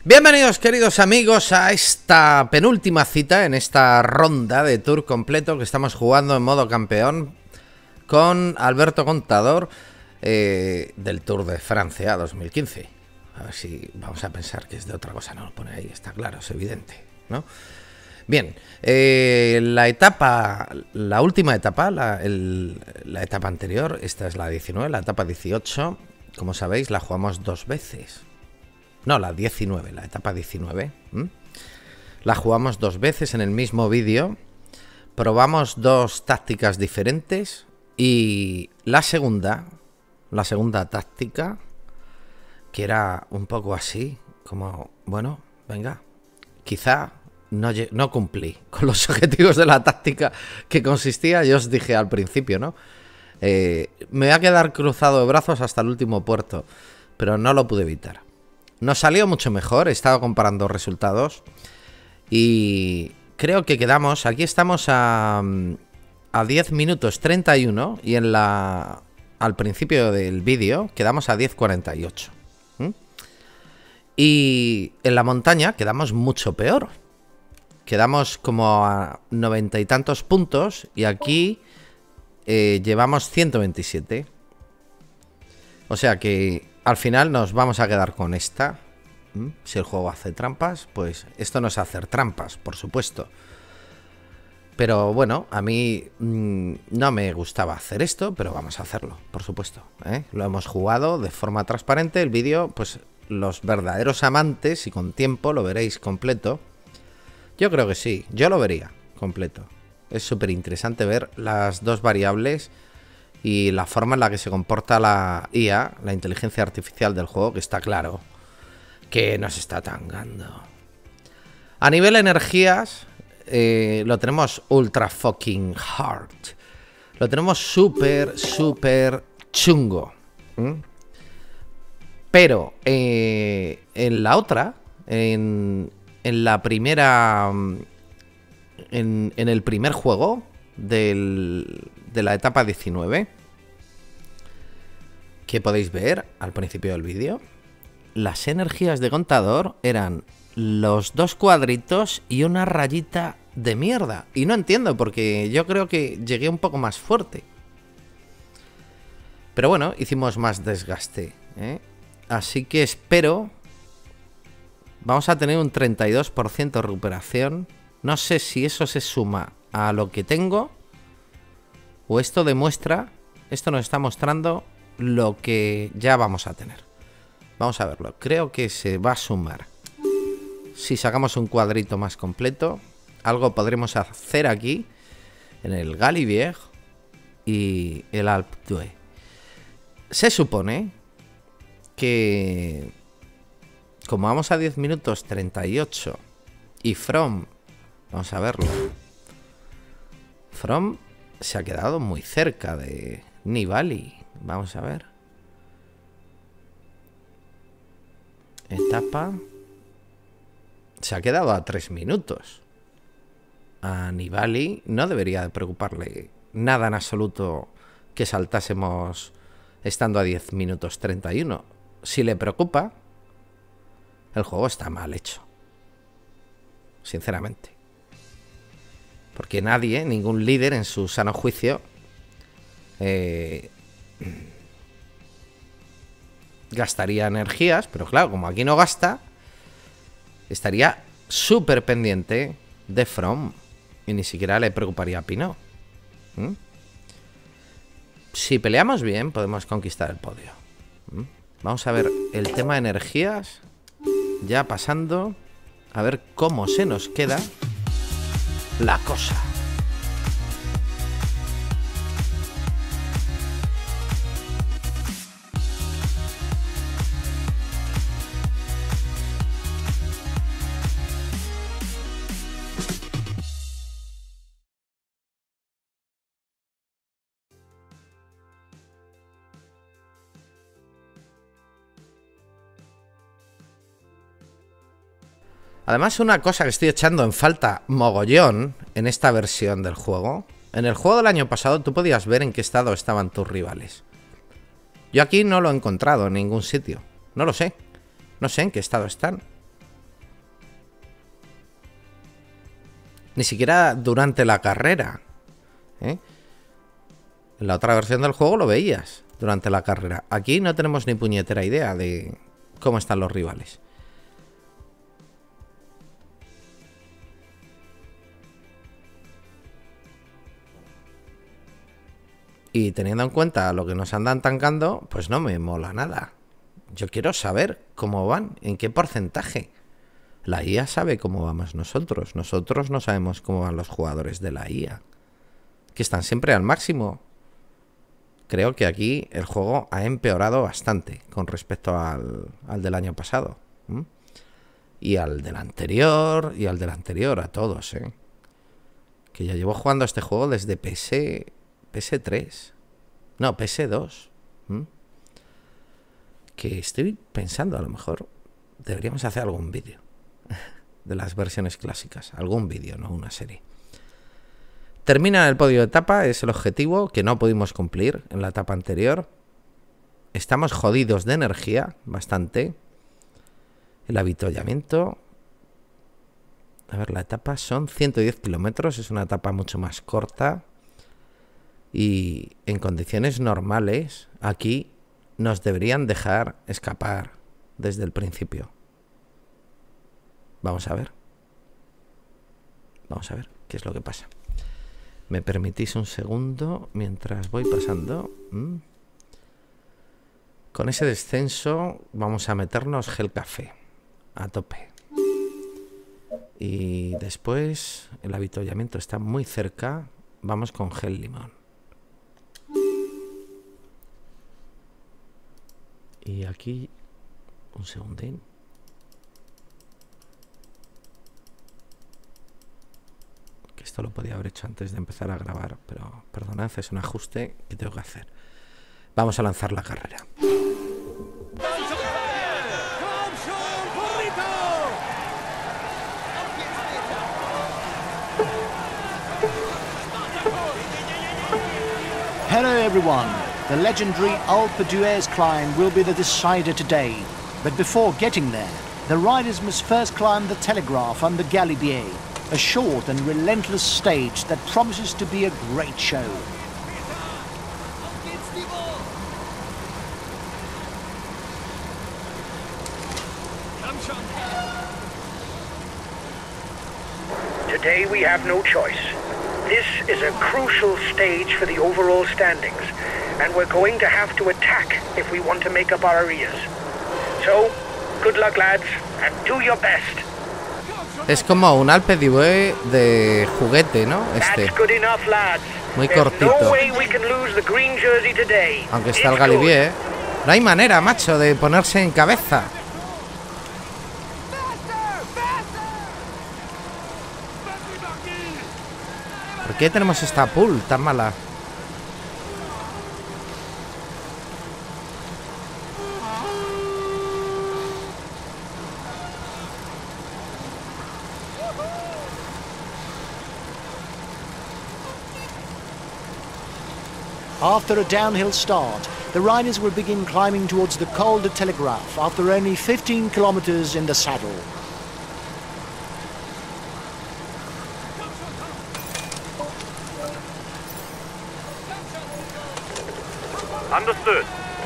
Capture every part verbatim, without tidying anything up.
Bienvenidos, queridos amigos, a esta penúltima cita en esta ronda de tour completo que estamos jugando en modo campeón con Alberto Contador eh, del Tour de Francia dos mil quince. A ver si vamos a pensar que es de otra cosa, no lo pone ahí, está claro, es evidente, ¿no? Bien, eh, la etapa, la última etapa, la, el, la etapa anterior, esta es la diecinueve, la etapa dieciocho, como sabéis, la jugamos dos veces. No, la diecinueve, la etapa diecinueve. ¿Mm? La jugamos dos veces en el mismo vídeo. Probamos dos tácticas diferentes. Y la segunda, la segunda táctica, que era un poco así, como, bueno, venga, quizá no, no cumplí con los objetivos de la táctica que consistía, yo os dije al principio, ¿no? Eh, me voy a quedar cruzado de brazos hasta el último puerto, pero no lo pude evitar. Nos salió mucho mejor, he estado comparando resultados y creo que quedamos, aquí estamos a, a diez minutos treinta y uno y en la, al principio del vídeo quedamos a diez cuarenta y ocho. ¿Mm? Y en la montaña quedamos mucho peor, quedamos como a noventa y tantos puntos y aquí eh, llevamos ciento veintisiete. O sea que al final nos vamos a quedar con esta. ¿Mm? Si el juego hace trampas, pues esto no es hacer trampas, por supuesto. Pero bueno, a mí mmm, no me gustaba hacer esto, pero vamos a hacerlo, por supuesto, ¿eh? Lo hemos jugado de forma transparente. El vídeo, pues los verdaderos amantes y con tiempo lo veréis completo. Yo creo que sí, yo lo vería completo. Es súper interesante ver las dos variables y la forma en la que se comporta la I A, la inteligencia artificial del juego, que está claro que nos está tangando. A nivel energías, eh, lo tenemos ultra fucking hard. Lo tenemos súper, súper chungo. ¿Mm? Pero eh, en la otra, en, en la primera... En, en el primer juego del... de la etapa diecinueve, que podéis ver al principio del vídeo, las energías de contador eran los dos cuadritos y una rayita de mierda. Y no entiendo, porque yo creo que llegué un poco más fuerte. Pero bueno, hicimos más desgaste, ¿eh? Así que espero... Vamos a tener un treinta y dos por ciento de recuperación. No sé si eso se suma a lo que tengo, o esto demuestra, esto nos está mostrando lo que ya vamos a tener. Vamos a verlo. Creo que se va a sumar. Si sacamos un cuadrito más completo, algo podremos hacer aquí, en el Galibier y el Alpe d'Huez. Se supone que, como vamos a diez minutos treinta y ocho, y From, vamos a verlo, From se ha quedado muy cerca de Nibali. Vamos a ver. Etapa. Se ha quedado a tres minutos. A Nibali no debería de preocuparle nada en absoluto que saltásemos estando a diez minutos treinta y uno. Si le preocupa, el juego está mal hecho. Sinceramente. Porque nadie, ningún líder en su sano juicio, eh, gastaría energías. Pero claro, como aquí no gasta, estaría súper pendiente de From. Y ni siquiera le preocuparía a Pinot. ¿Mm? Si peleamos bien, podemos conquistar el podio. ¿Mm? Vamos a ver el tema de energías. Ya pasando. A ver cómo se nos queda la cosa. Además, una cosa que estoy echando en falta mogollón en esta versión del juego. En el juego del año pasado tú podías ver en qué estado estaban tus rivales. Yo aquí no lo he encontrado en ningún sitio. No lo sé. No sé en qué estado están. Ni siquiera durante la carrera, ¿eh? En la otra versión del juego lo veías durante la carrera. Aquí no tenemos ni puñetera idea de cómo están los rivales. Y teniendo en cuenta lo que nos andan tancando, pues no me mola nada. Yo quiero saber cómo van, en qué porcentaje. La I A sabe cómo vamos nosotros. Nosotros no sabemos cómo van los jugadores de la I A, que están siempre al máximo. Creo que aquí el juego ha empeorado bastante con respecto al, al del año pasado. ¿Mm? Y al del anterior, y al del anterior, a todos, ¿eh? Que ya llevo jugando a este juego desde P S, P S tres. No, P S dos. ¿Mm? Que estoy pensando, a lo mejor deberíamos hacer algún vídeo de las versiones clásicas. Algún vídeo, no una serie. Termina el podio de etapa, es el objetivo que no pudimos cumplir en la etapa anterior. Estamos jodidos de energía, bastante. El avituallamiento. A ver, la etapa son ciento diez kilómetros, es una etapa mucho más corta. Y en condiciones normales, aquí nos deberían dejar escapar desde el principio. Vamos a ver. Vamos a ver qué es lo que pasa. ¿Me permitís un segundo mientras voy pasando? ¿Mm? Con ese descenso vamos a meternos Gel Café a tope. Y después el avituallamiento está muy cerca. Vamos con Gel Limón. Y aquí un segundín. Esto lo podía haber hecho antes de empezar a grabar, pero perdonad, es un ajuste que tengo que hacer. Vamos a lanzar la carrera. Hello everyone. The legendary Alpe d'Huez climb will be the decider today. But before getting there, the riders must first climb the Telegraph under Galibier. A short and relentless stage that promises to be a great show. Today we have no choice. This is a crucial stage for the overall standings, and we're going to have to attack if we want to make up our arrears. So, good luck lads, and do your best. Es como un Alpe d'Huez de juguete, ¿no? Este. Muy cortito. Aunque está el Galibier, ¿eh? No hay manera, macho, de ponerse en cabeza. ¿Por qué tenemos esta pool tan mala? After a downhill start, the riders will begin climbing towards the Col de Telegraph after only fifteen kilometers in the saddle. Understood.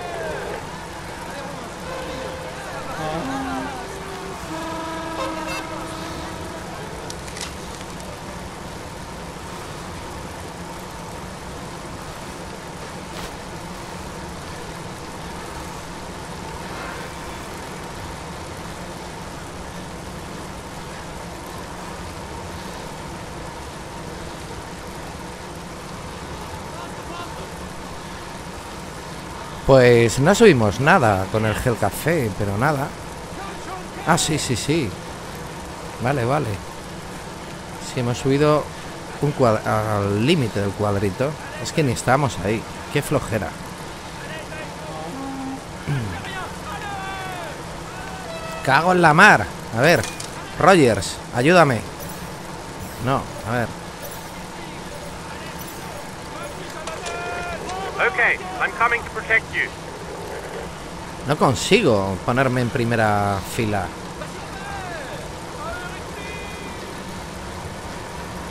Pues no subimos nada con el Gel Café, pero nada. Ah, sí, sí, sí. Vale, vale. Sí, hemos subido un al límite del cuadrito. Es que ni estamos ahí. Qué flojera. Cago en la mar. A ver, Rogers, ayúdame. No, a ver. Okay, I'm coming to protect you. No consigo ponerme en primera fila.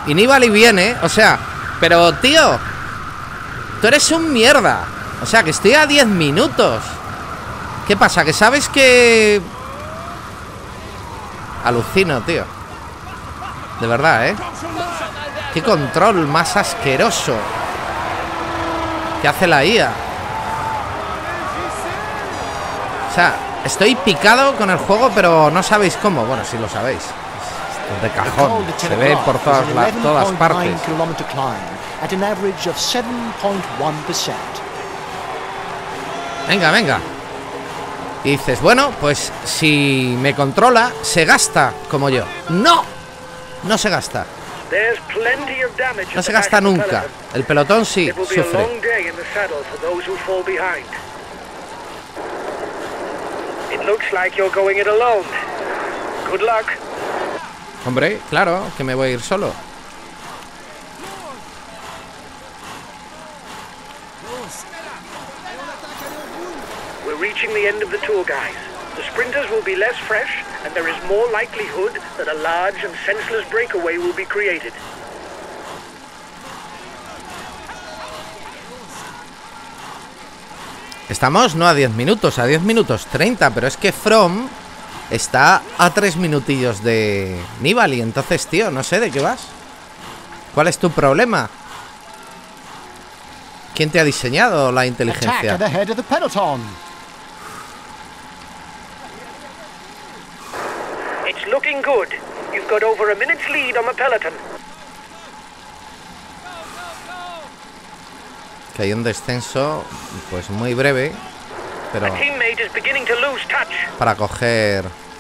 Y Nibali viene, o sea, pero tío, tú eres un mierda. O sea, que estoy a diez minutos. ¿Qué pasa? ¿Que sabes que...? Alucino, tío. De verdad, ¿eh? Qué control más asqueroso que hace la I A. O sea, estoy picado con el juego, pero no sabéis cómo. Bueno, sí lo sabéis. Es de cajón. Se ve por todas, la, todas partes. Venga, venga. Y dices, bueno, pues si me controla, se gasta como yo. ¡No! No se gasta. No se gasta nunca. El pelotón sí sufre. Hombre, claro, que me voy a ir solo. We're reaching the end of the tour, guys. The sprinters will be less fresh, and there is more likelihood that a large and senseless breakaway will be created. Estamos no a diez minutos, a diez minutos treinta, pero es que Froome está a tres minutillos de Nibali. Entonces, tío, no sé de qué vas. ¿Cuál es tu problema? ¿Quién te ha diseñado la inteligencia? It's looking good. You've got over a minute's lead on the peloton. Que hay un descenso, pues muy breve, pero para coger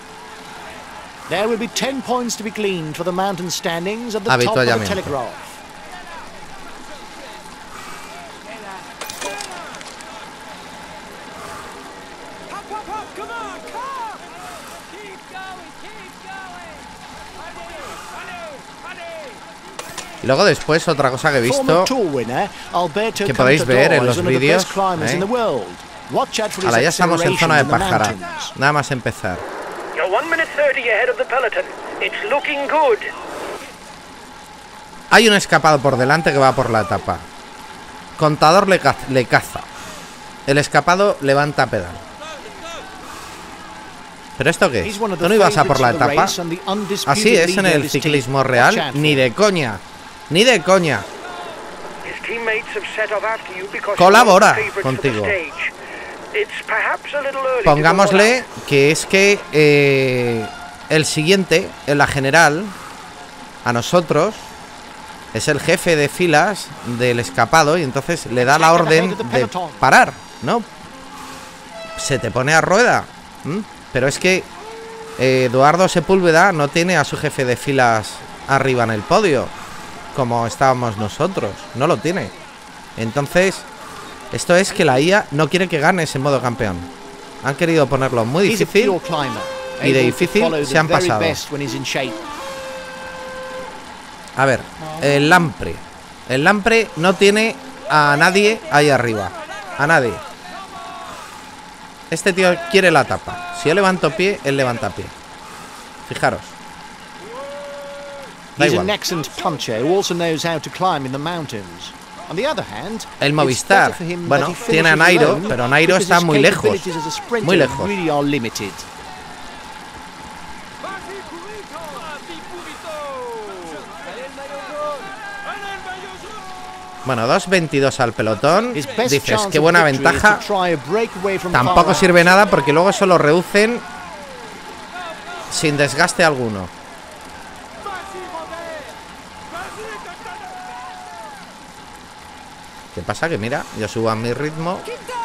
habituallamiento. Y luego después otra cosa que he visto, que podéis ver en los vídeos, ¿eh? Ahora ya estamos en zona de pájara, nada más empezar. Hay un escapado por delante que va por la etapa. Contador le, ca le caza. El escapado levanta pedal. ¿Pero esto qué es? ¿Tú no ibas a por la etapa? Así es en el ciclismo real. Ni de coña. Ni de coña. Colabora contigo. Pongámosle que es que eh, el siguiente, en la general, a nosotros, es el jefe de filas del escapado y entonces le da la orden de parar, ¿no? Se te pone a rueda. ¿Mm? Pero es que eh, Eduardo Sepúlveda no tiene a su jefe de filas arriba en el podio, como estábamos nosotros. No lo tiene. Entonces, esto es que la I A no quiere que ganes en modo campeón. Han querido ponerlo muy difícil y de difícil se han pasado. A ver, el Lampre. El Lampre no tiene a nadie ahí arriba. A nadie. Este tío quiere la tapa. Si yo levanto pie, él levanta pie. Fijaros. Da igual. El Movistar, bueno, tiene a Nairo, pero Nairo está muy lejos. Muy lejos. Bueno, dos veintidós al pelotón. Dices, qué buena ventaja. Tampoco sirve nada porque luego eso lo reducen sin desgaste alguno. ¿Qué pasa? Que mira, yo subo a mi ritmo.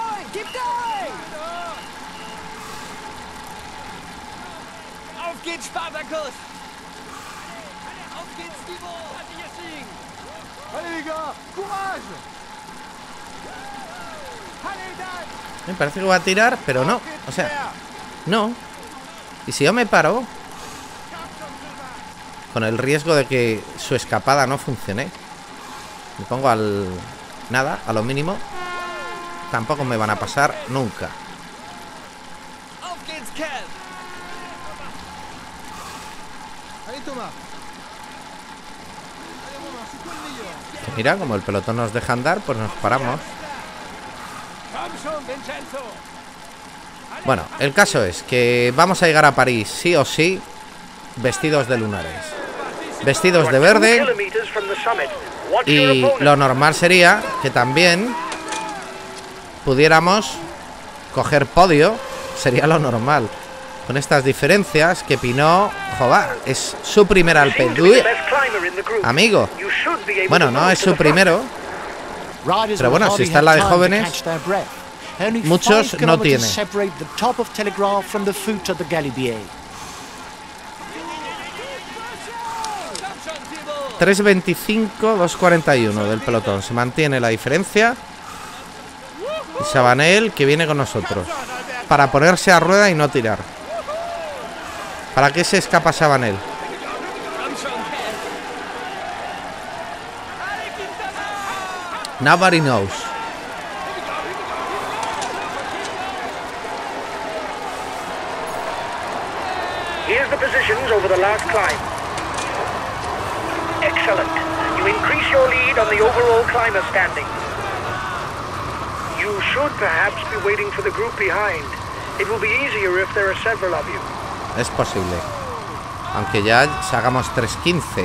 Me parece que va a tirar, pero no. O sea, no. Y si yo me paro, con el riesgo de que su escapada no funcione, me pongo al... nada, a lo mínimo, tampoco me van a pasar nunca. Mira, como el pelotón nos deja andar, pues nos paramos. Bueno, el caso es que vamos a llegar a París sí o sí vestidos de lunares, vestidos de verde. Y lo normal sería que también pudiéramos coger podio. Sería lo normal. Con estas diferencias que Pinot, joder, es su primer Alpe d'Huez, amigo. Bueno, no es su primero, pero bueno, si está en la de jóvenes, muchos no tienen. tres veinticinco, dos cuarenta y uno del pelotón. Se mantiene la diferencia. Y Chabanel, que viene con nosotros para ponerse a rueda y no tirar. ¿Para qué se escapa Chabanel? Nobody knows. Here's the positions over the last climb. Excellent. You increase your lead on the overall climber standing. You should perhaps be waiting for the group behind. It will be easier if there are several of you. Es posible. Aunque ya hagamos tres quince.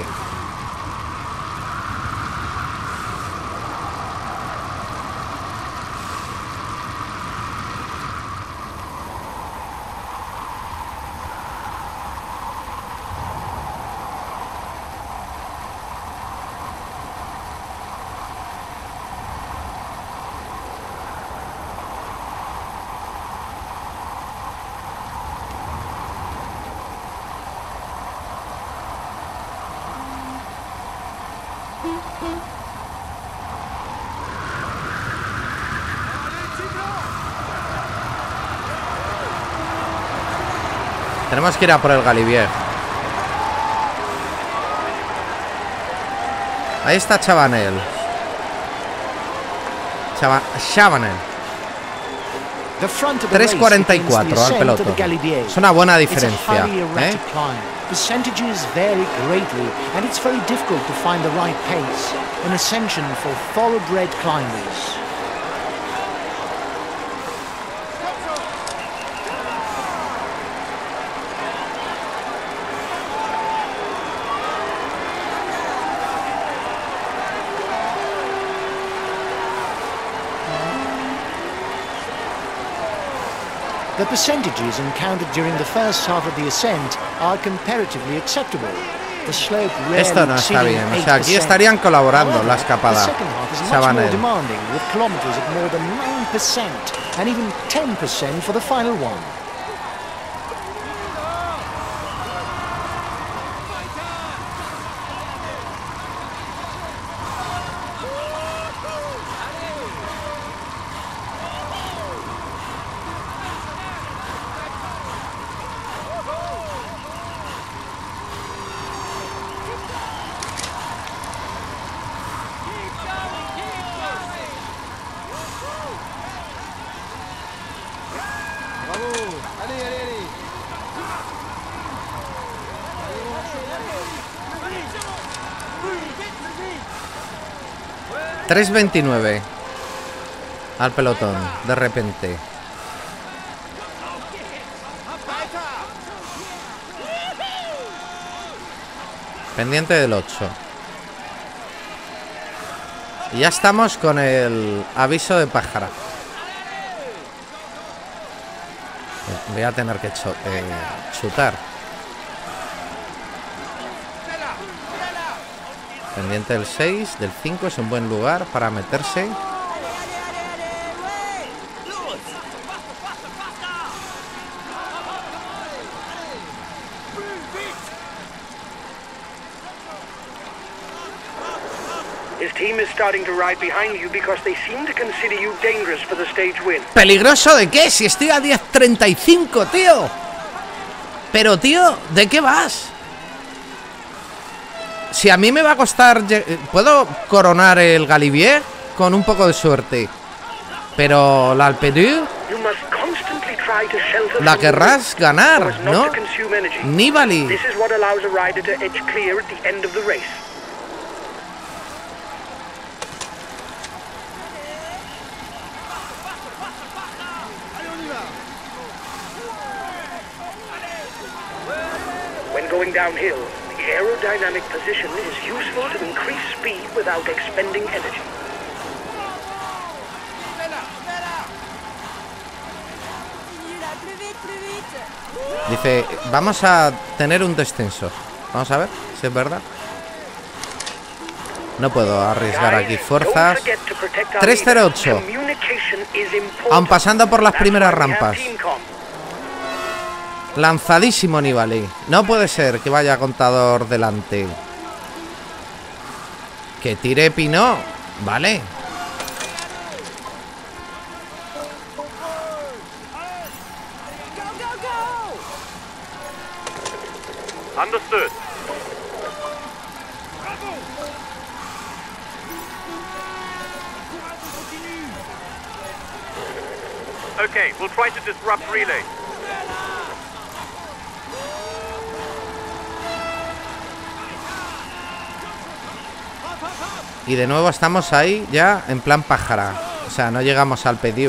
Tenemos que ir a por el Galibier. Ahí está Chabanel. Chava Chabanel. tres cuarenta y cuatro al pelotón. Es una buena diferencia, ¿eh? Percentages vary greatly, and it's very difficult to find the right pace, an ascension for thoroughbred climbers. The percentages encountered during the first half of the ascent are comparatively acceptable. The slope rarely Esto no está bien, o sea, aquí estarían colaborando la escapada. Chabanel. Demanding with kilometers at more than nine percent and even ten percent for the final one. tres veintinueve al pelotón, de repente. Pendiente del ocho. Y ya estamos con el aviso de pájara. Voy a tener que ch eh, chutar. Pendiente del seis, del cinco es un buen lugar para meterse. ¿Peligroso de qué? Si estoy a diez treinta y cinco, tío. Pero, tío, ¿de qué vas? Si a mí me va a costar... ¿Puedo coronar el Galibier? Con un poco de suerte. Pero la Alpe d'Huez la querrás ganar, ¿no? Nibali. When going downhill, the aerodynamic position is useful to increase speed without expending energy. Dice, vamos a tener un descenso. Vamos a ver si es verdad. No puedo arriesgar aquí fuerzas. tres cero ocho. Aun pasando por las primeras rampas. Lanzadísimo Nibali. No puede ser que vaya Contador delante. Que tire Pinot. Vale. Understood. Okay, we'll try to disrupt relay. Y de nuevo estamos ahí ya en plan pájara. O sea, no llegamos al pedido.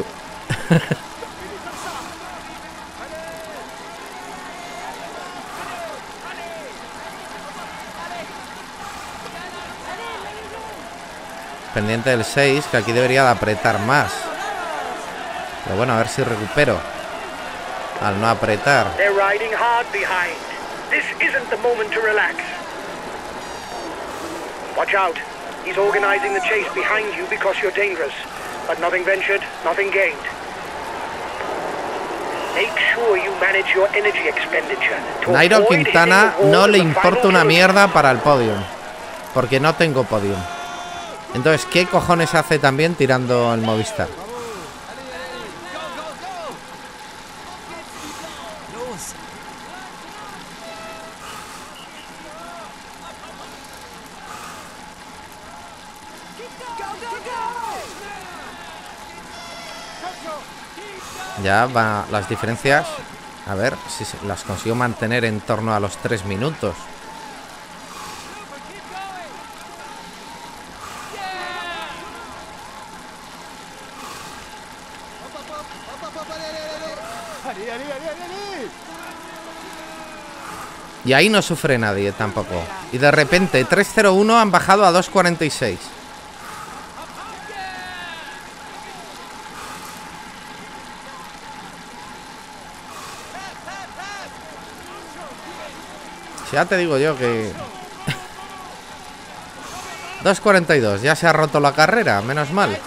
Pendiente del seis, que aquí debería de apretar más. Pero bueno, a ver si recupero. Al no apretar. They're riding hard behind. This isn't the moment to relax. Watch out. He's organizing the chase behind you because you're dangerous. But nothing ventured, nothing gained. Make sure you manage your energy expenditure. Nairo Quintana no le importa una mierda para el podium. Porque no tengo podium. Entonces, ¿qué cojones hace también tirando el Movistar? Ya va las diferencias. A ver si las consigo mantener en torno a los tres minutos. Y ahí no sufre nadie tampoco. Y de repente tres cero uno han bajado a dos cuarenta y seis. Ya te digo yo que... dos cuarenta y dos, ya se ha roto la carrera, menos mal.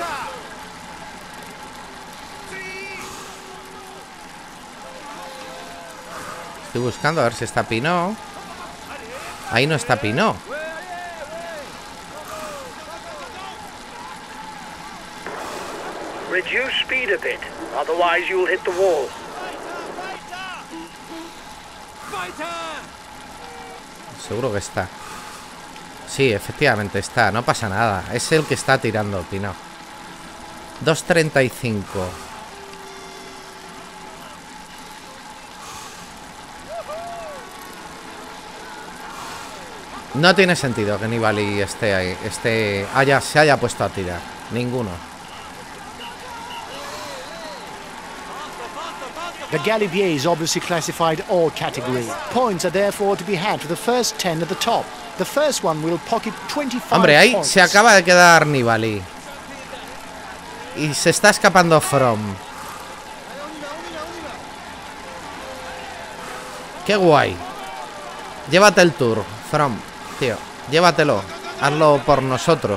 Estoy buscando a ver si está Pinot. Ahí no está Pinot. Reduce speed a bit, otherwise you'll hit the wall. Seguro que está. Sí, efectivamente está, no pasa nada. Es el que está tirando Pinot. dos treinta y cinco. No tiene sentido que Nibali esté ahí, esté, haya, se haya puesto a tirar. Ninguno. The Galibier is obviously classified all category. Points are therefore to be had for the first ten at the top. The first one will pocket twenty-five Hombre, ahí points. se acaba de quedar Nibali. Y se está escapando From. Qué guay. Llévate el tour, From. Tío, llévatelo. Hazlo por nosotros.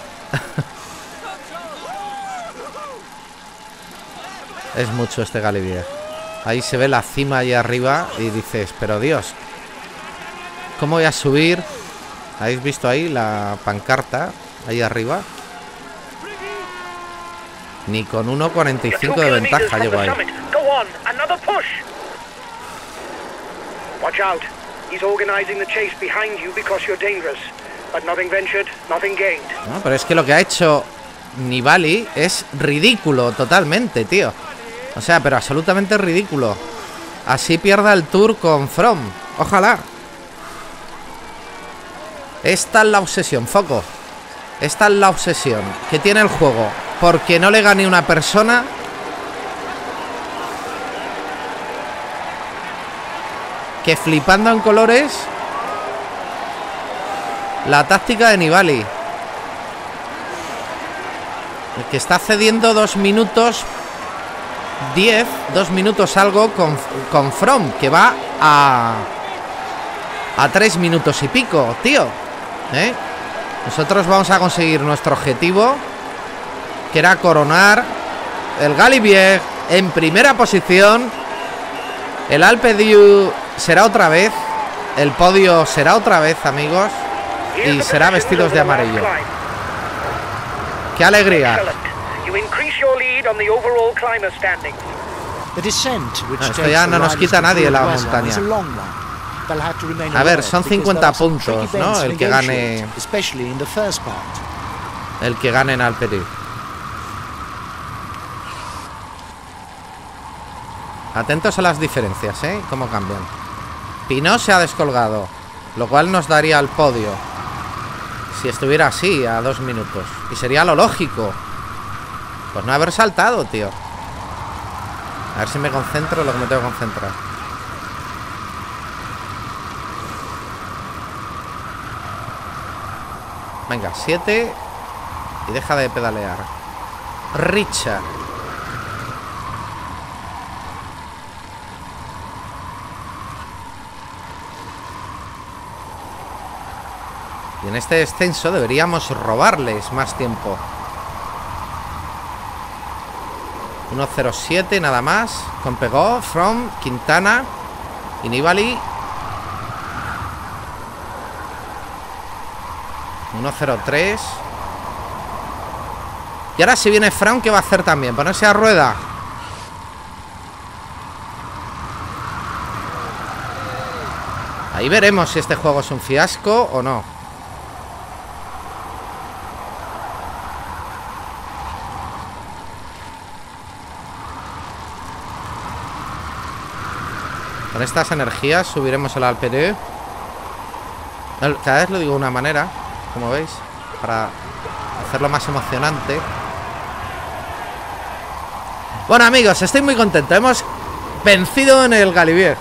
Es mucho este Galibier. Ahí se ve la cima ahí arriba y dices, pero Dios, ¿cómo voy a subir? ¿Habéis visto ahí la pancarta ahí arriba? Ni con uno cuarenta y cinco de ventaja llego ahí. No, pero es que lo que ha hecho Nibali es ridículo totalmente, tío. O sea, pero absolutamente ridículo. Así pierda el tour con From. Ojalá. Esta es la obsesión, foco. Esta es la obsesión que tiene el juego. Porque no le gane una persona. que flipando en colores la táctica de Nibali. El que está cediendo dos minutos diez, dos minutos algo con, con From, que va a a tres minutos y pico, tío. ¿Eh? Nosotros vamos a conseguir nuestro objetivo, que era coronar el Galibier en primera posición. El Alpe d'Huez será otra vez, el podio será otra vez, amigos, y será vestidos de amarillo. ¡Qué alegría! No, esto ya no nos quita nadie la montaña. A ver, son cincuenta puntos, ¿no? El que gane, el que gane en Alpe d'Huez. Atentos a las diferencias, ¿eh? Cómo cambian. Pinot se ha descolgado, lo cual nos daría el podio si estuviera así, a dos minutos. Y sería lo lógico, pues no haber saltado, tío. A ver si me concentro en lo que me tengo que concentrar. Venga, siete. Y deja de pedalear. Richard. Y en este descenso deberíamos robarles más tiempo. uno cero siete nada más. Con Pegó, From, Quintana y Nibali. uno cero tres. Y ahora si viene From, ¿qué va a hacer también? Ponerse a rueda. Ahí veremos si este juego es un fiasco o no. Con estas energías subiremos el Alpe d'Huez. Cada vez lo digo de una manera, como veis, para hacerlo más emocionante. Bueno, amigos, estoy muy contento. Hemos vencido en el Galibier.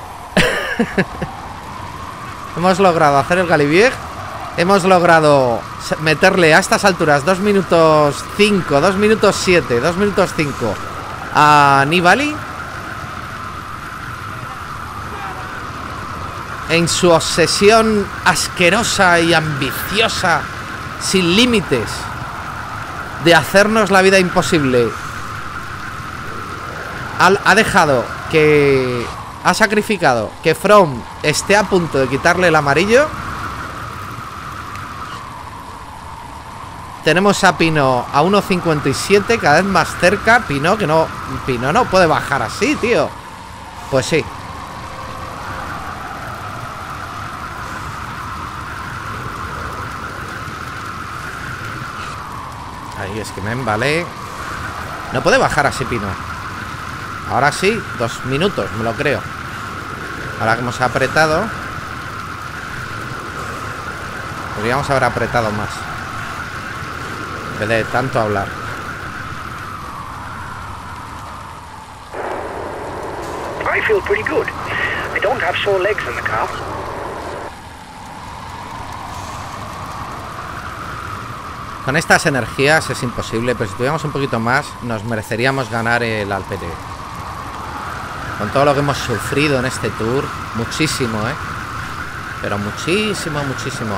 Hemos logrado hacer el Galibier. Hemos logrado meterle a estas alturas dos minutos cinco, dos minutos siete, dos minutos cinco a Nibali. En su obsesión asquerosa y ambiciosa, sin límites, de hacernos la vida imposible, ha, ha dejado que... Ha sacrificado que From esté a punto de quitarle el amarillo. Tenemos a Pinot a uno cincuenta y siete, cada vez más cerca. Pinot que no... Pinot no puede bajar así, tío. Pues sí. Ahí es que me embalé. No puede bajar así Pinot. Ahora sí, dos minutos, me lo creo. Ahora que hemos apretado, podríamos haber apretado más en vez de tanto hablar. I feel pretty good. I don't have sore legs in the car. Con estas energías es imposible, pero si tuviéramos un poquito más, nos mereceríamos ganar el Alpe d'Huez. Con todo lo que hemos sufrido en este tour, muchísimo, ¿eh? Pero muchísimo, muchísimo.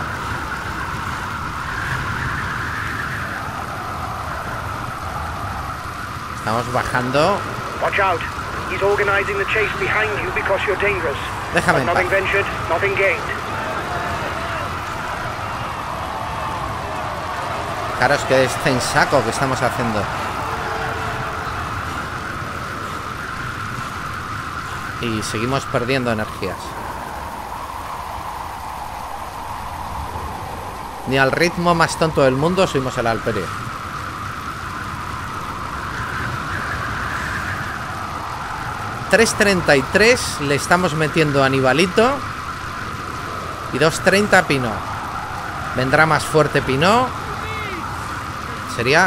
Estamos bajando. Watch out. He's organizing the chase behind you because you're dangerous. Déjame en paz. Nothing ventured, nothing gained. Fijaros que descensaco que estamos haciendo. Y seguimos perdiendo energías. Ni al ritmo más tonto del mundo subimos el Alpe d'Huez. tres treinta y tres le estamos metiendo a Nibalito. Y dos treinta Pinot. Vendrá más fuerte Pinot. Sería...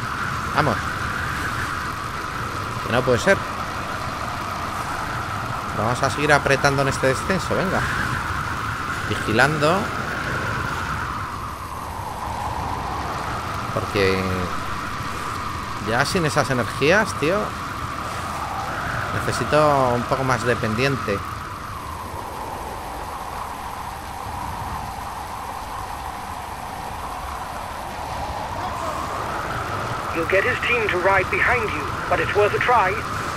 Vamos. Que no puede ser. Pero vamos a seguir apretando en este descenso, venga. Vigilando. Porque ya sin esas energías, tío, necesito un poco más de pendiente. You'll get his team to ride behind you, but it's worth a try.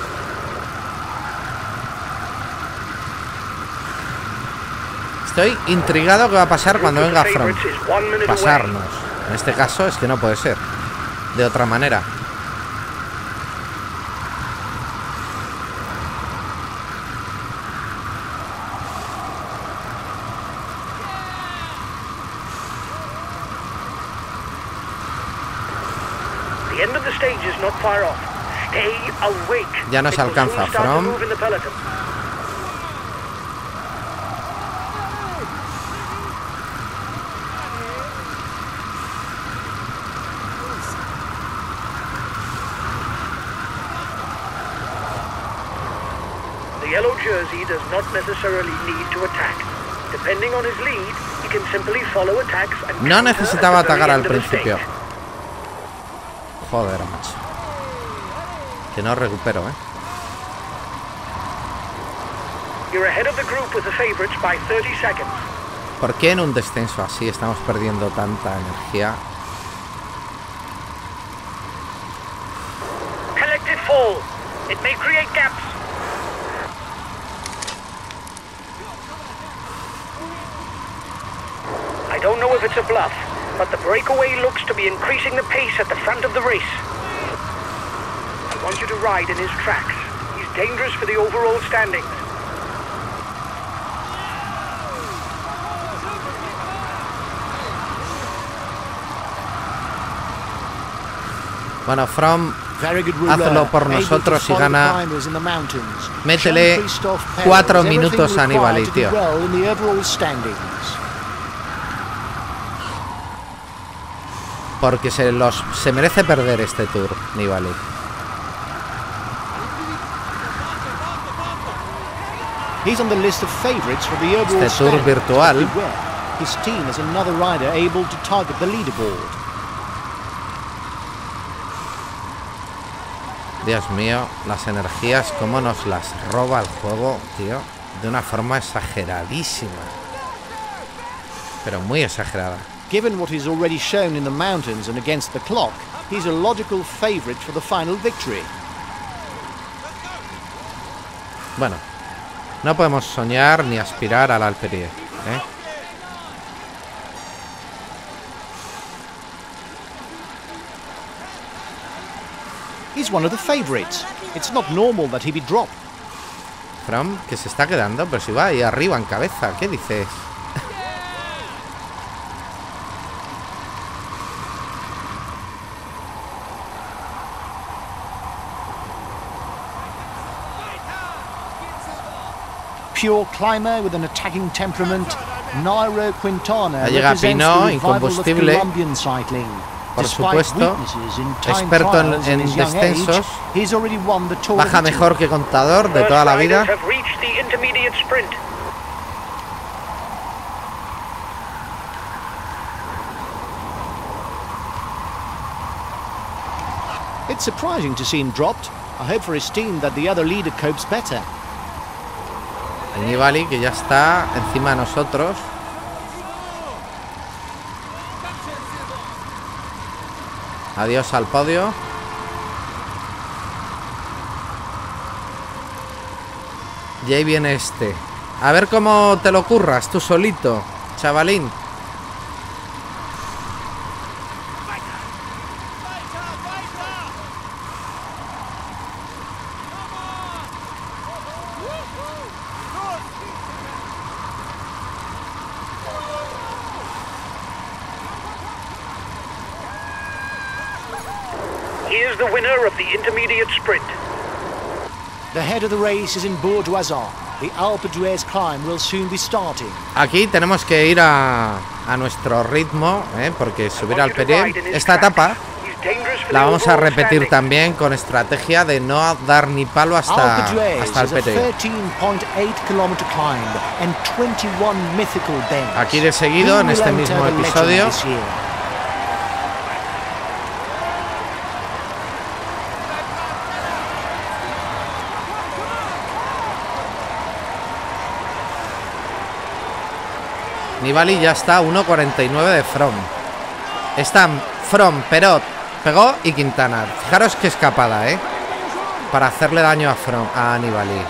Estoy intrigado qué va a pasar cuando venga From. Pasarnos. En este caso es que no puede ser de otra manera. The end of the stage is not far off. Stay awake. Ya nos alcanza From. The yellow jersey does not necessarily need to attack. Depending on his lead, he can simply follow attacks and No necesitaba atacar al principio. Joder, macho. Que no recupero, eh. You're ahead of the group with the favorites by thirty seconds. ¿Por qué en un descenso así estamos perdiendo tanta energía? Collected fall. It may create gaps. I don't know if it's a bluff, but the breakaway looks to be increasing the pace at the front of the race. I want you to ride in his tracks. He's dangerous for the overall standings. Bueno, From, hazlo por nosotros y gana. Métele cuatro minutos a Nibali, tío. Porque se los se merece perder este tour, Nibali. Este tour virtual. Dios mío, las energías, cómo nos las roba el juego, tío, de una forma exageradísima. Pero muy exagerada. Given what he's already shown in the mountains and against the clock, he's a logical favorite for the final victory. Bueno, no podemos soñar ni aspirar al Alperie, ¿eh? He's one of the favorites. It's not normal that he be dropped. From, que se está quedando, pero si va ahí arriba en cabeza, ¿qué dices? Pure climber with an attacking temperament, Nairo Quintana Ahí llega Pinot, incombustible, por supuesto, experto en, en descensos, baja mejor que Contador de toda la vida. It's surprising to see him dropped. I hope for his team that the other leader copes better. Nibali, que ya está encima de nosotros. Adiós al podio. Y ahí viene este. A ver cómo te lo curras tú solito, chavalín. Here's the winner of the intermediate sprint. The head of the race is in Bourgeoisie. The Alpe d'Huez climb will soon be starting. Aquí tenemos que ir a, a nuestro ritmo, ¿eh? Porque subir al Alperie, esta etapa La vamos a repetir también con estrategia de no dar ni palo hasta, hasta el P T. Aquí de seguido, en este mismo episodio. Nibali ya está a uno cuarenta y nueve de Froome. Están Froome, Perot, Pegó y Quintana. Fijaros qué escapada, ¿eh? Para hacerle daño a Froome, a Nibali.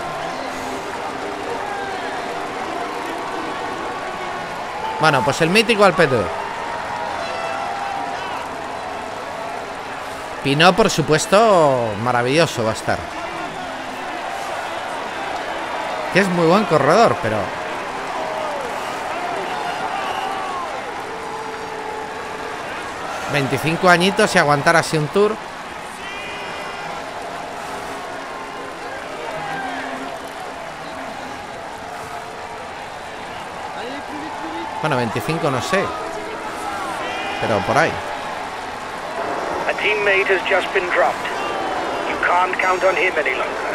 Bueno, pues el mítico Alpeteux. Pinot, por supuesto, maravilloso va a estar. Que es muy buen corredor, pero... veinticinco añitos y aguantar así un Tour. Bueno, veinticinco no sé, pero por ahí. A teammate has just been dropped. You can't count on him any longer.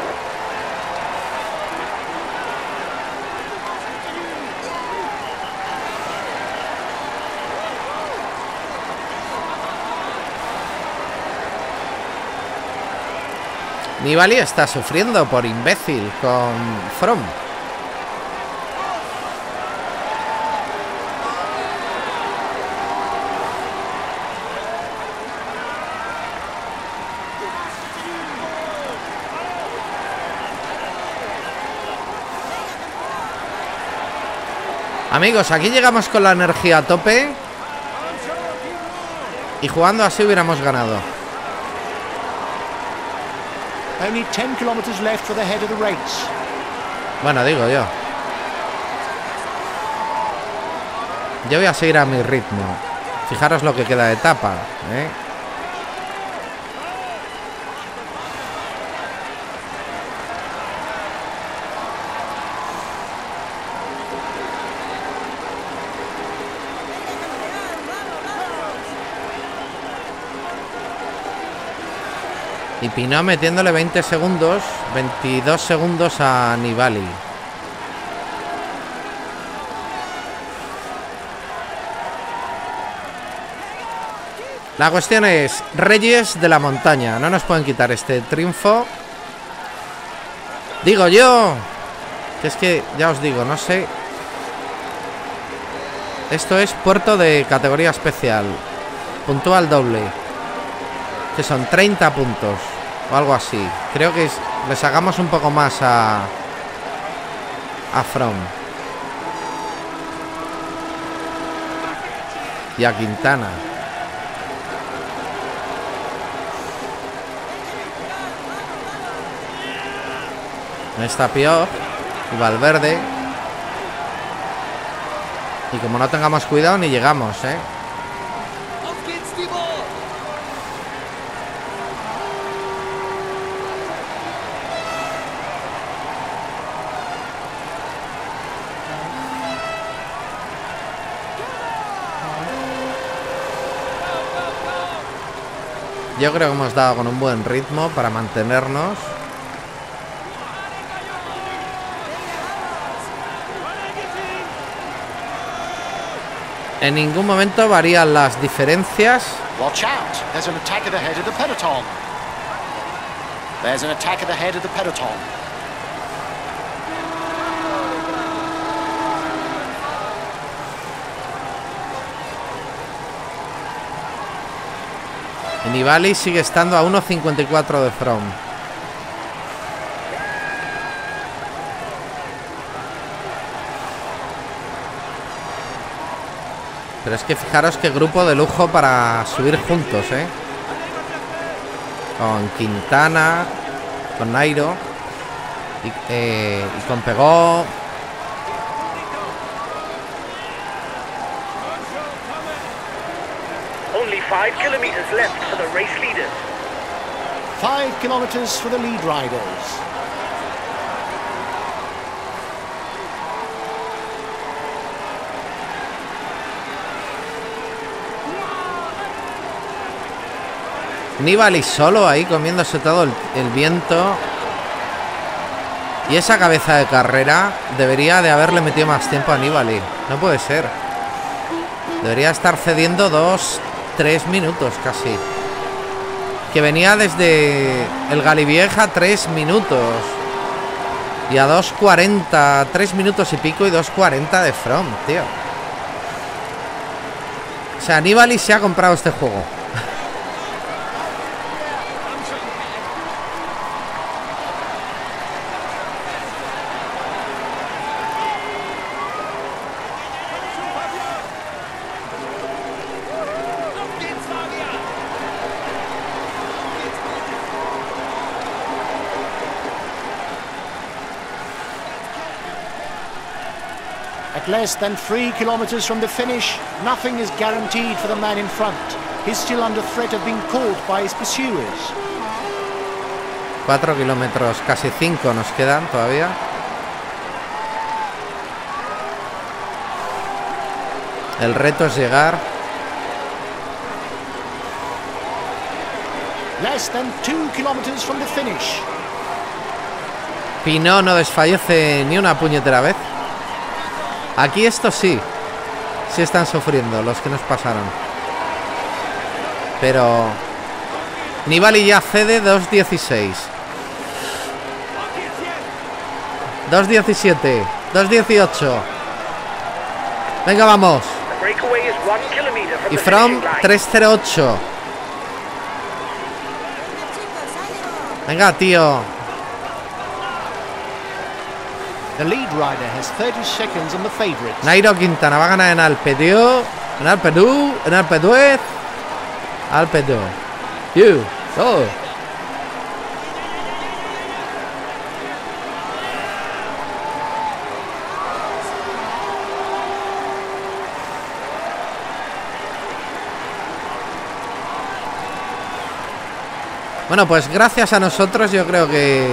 Nibali está sufriendo por imbécil con Froome. Amigos, aquí llegamos con la energía a tope. Y jugando así hubiéramos ganado. Only ten kilometers left for the head of the race. Bueno, digo yo. Yo voy a seguir a mi ritmo. Fijaros lo que queda de etapa, ¿eh? Y Pinot metiéndole veinte segundos, veintidós segundos a Nibali. La cuestión es, Reyes de la Montaña. No nos pueden quitar este triunfo. Digo yo, que es que, ya os digo, no sé. Esto es puerto de categoría especial. Puntual doble. Que son treinta puntos. O algo así. Creo que es, le sacamos un poco más a A Froome y a Quintana. Está Pior y Valverde. Y como no tengamos cuidado ni llegamos, ¿eh? Yo creo que hemos dado con un buen ritmo para mantenernos. En ningún momento varían las diferencias. Watch out. There's an attack at the head of the peloton. There's an attack at the head of the peloton. Y Nibali sigue estando a uno cincuenta y cuatro de Froome. Pero es que fijaros qué grupo de lujo para subir juntos, ¿eh? Con Quintana, con Nairo y, eh, y con Pegó. Only five kilometers left for the race leaders. Five kilometers for the lead riders. Nibali solo ahí comiéndose todo el, el viento. Y esa cabeza de carrera debería de haberle metido más tiempo a Nibali. No puede ser. Debería estar cediendo dos, tres minutos casi. Que venía desde el Galivieja tres minutos. Y a dos cuarenta, tres minutos y pico y dos cuarenta de Fromm, tío. O sea, Nibali se ha comprado este juego. At less than three kilometers from the finish, nothing is guaranteed for the man in front. He's still under threat of being caught by his pursuers. Cuatro kilómetros, casi cinco nos quedan todavía. El reto es llegar. Less than two kilometers from the finish. Pinot no desfallece ni una puñetera vez. Aquí esto sí, sí están sufriendo los que nos pasaron. Pero Nibali ya cede dos dieciséis, dos diecisiete, dos dieciocho. Venga, vamos. Y Fromm tres cero ocho. Venga, tío. The lead rider has thirty seconds on the favorites. Nairo Quintana va a ganar en Alpe d'Huez, en Alpe d'Huez, en Alpe d'Huez, Alpe d'Huez. You, oh. Bueno, pues gracias a nosotros yo creo que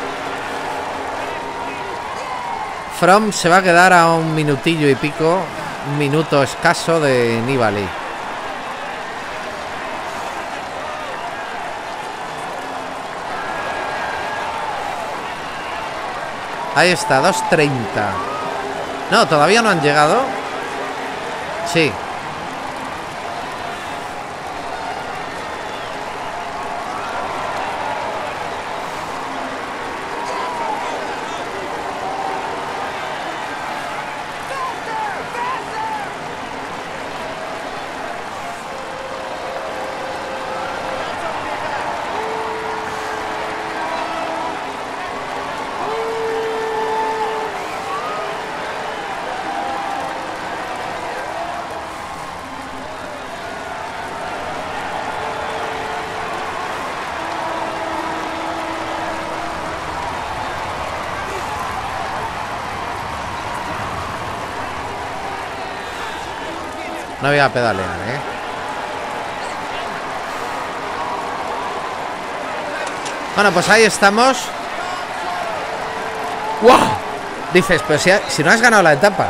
Fromm se va a quedar a un minutillo y pico, un minuto escaso de Nibali. Ahí está, dos treinta. No, todavía no han llegado. Sí. No voy a pedalear, ¿eh? Bueno, pues ahí estamos. ¡Wow! Dices, pero si, si no has ganado la etapa.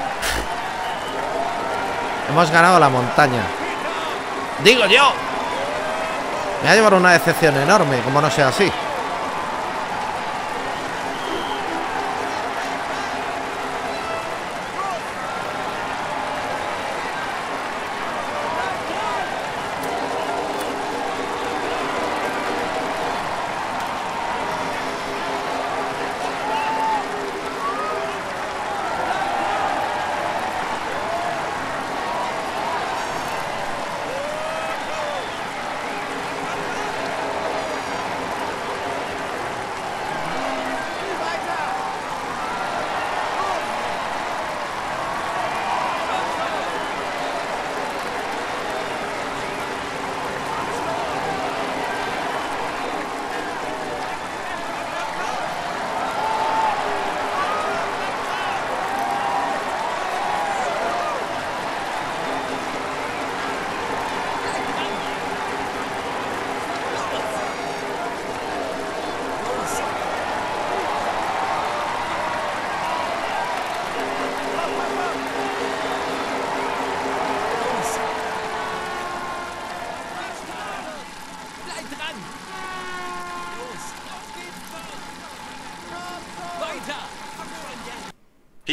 Hemos ganado la montaña. Digo yo. Me va a llevar una decepción enorme, como no sea así.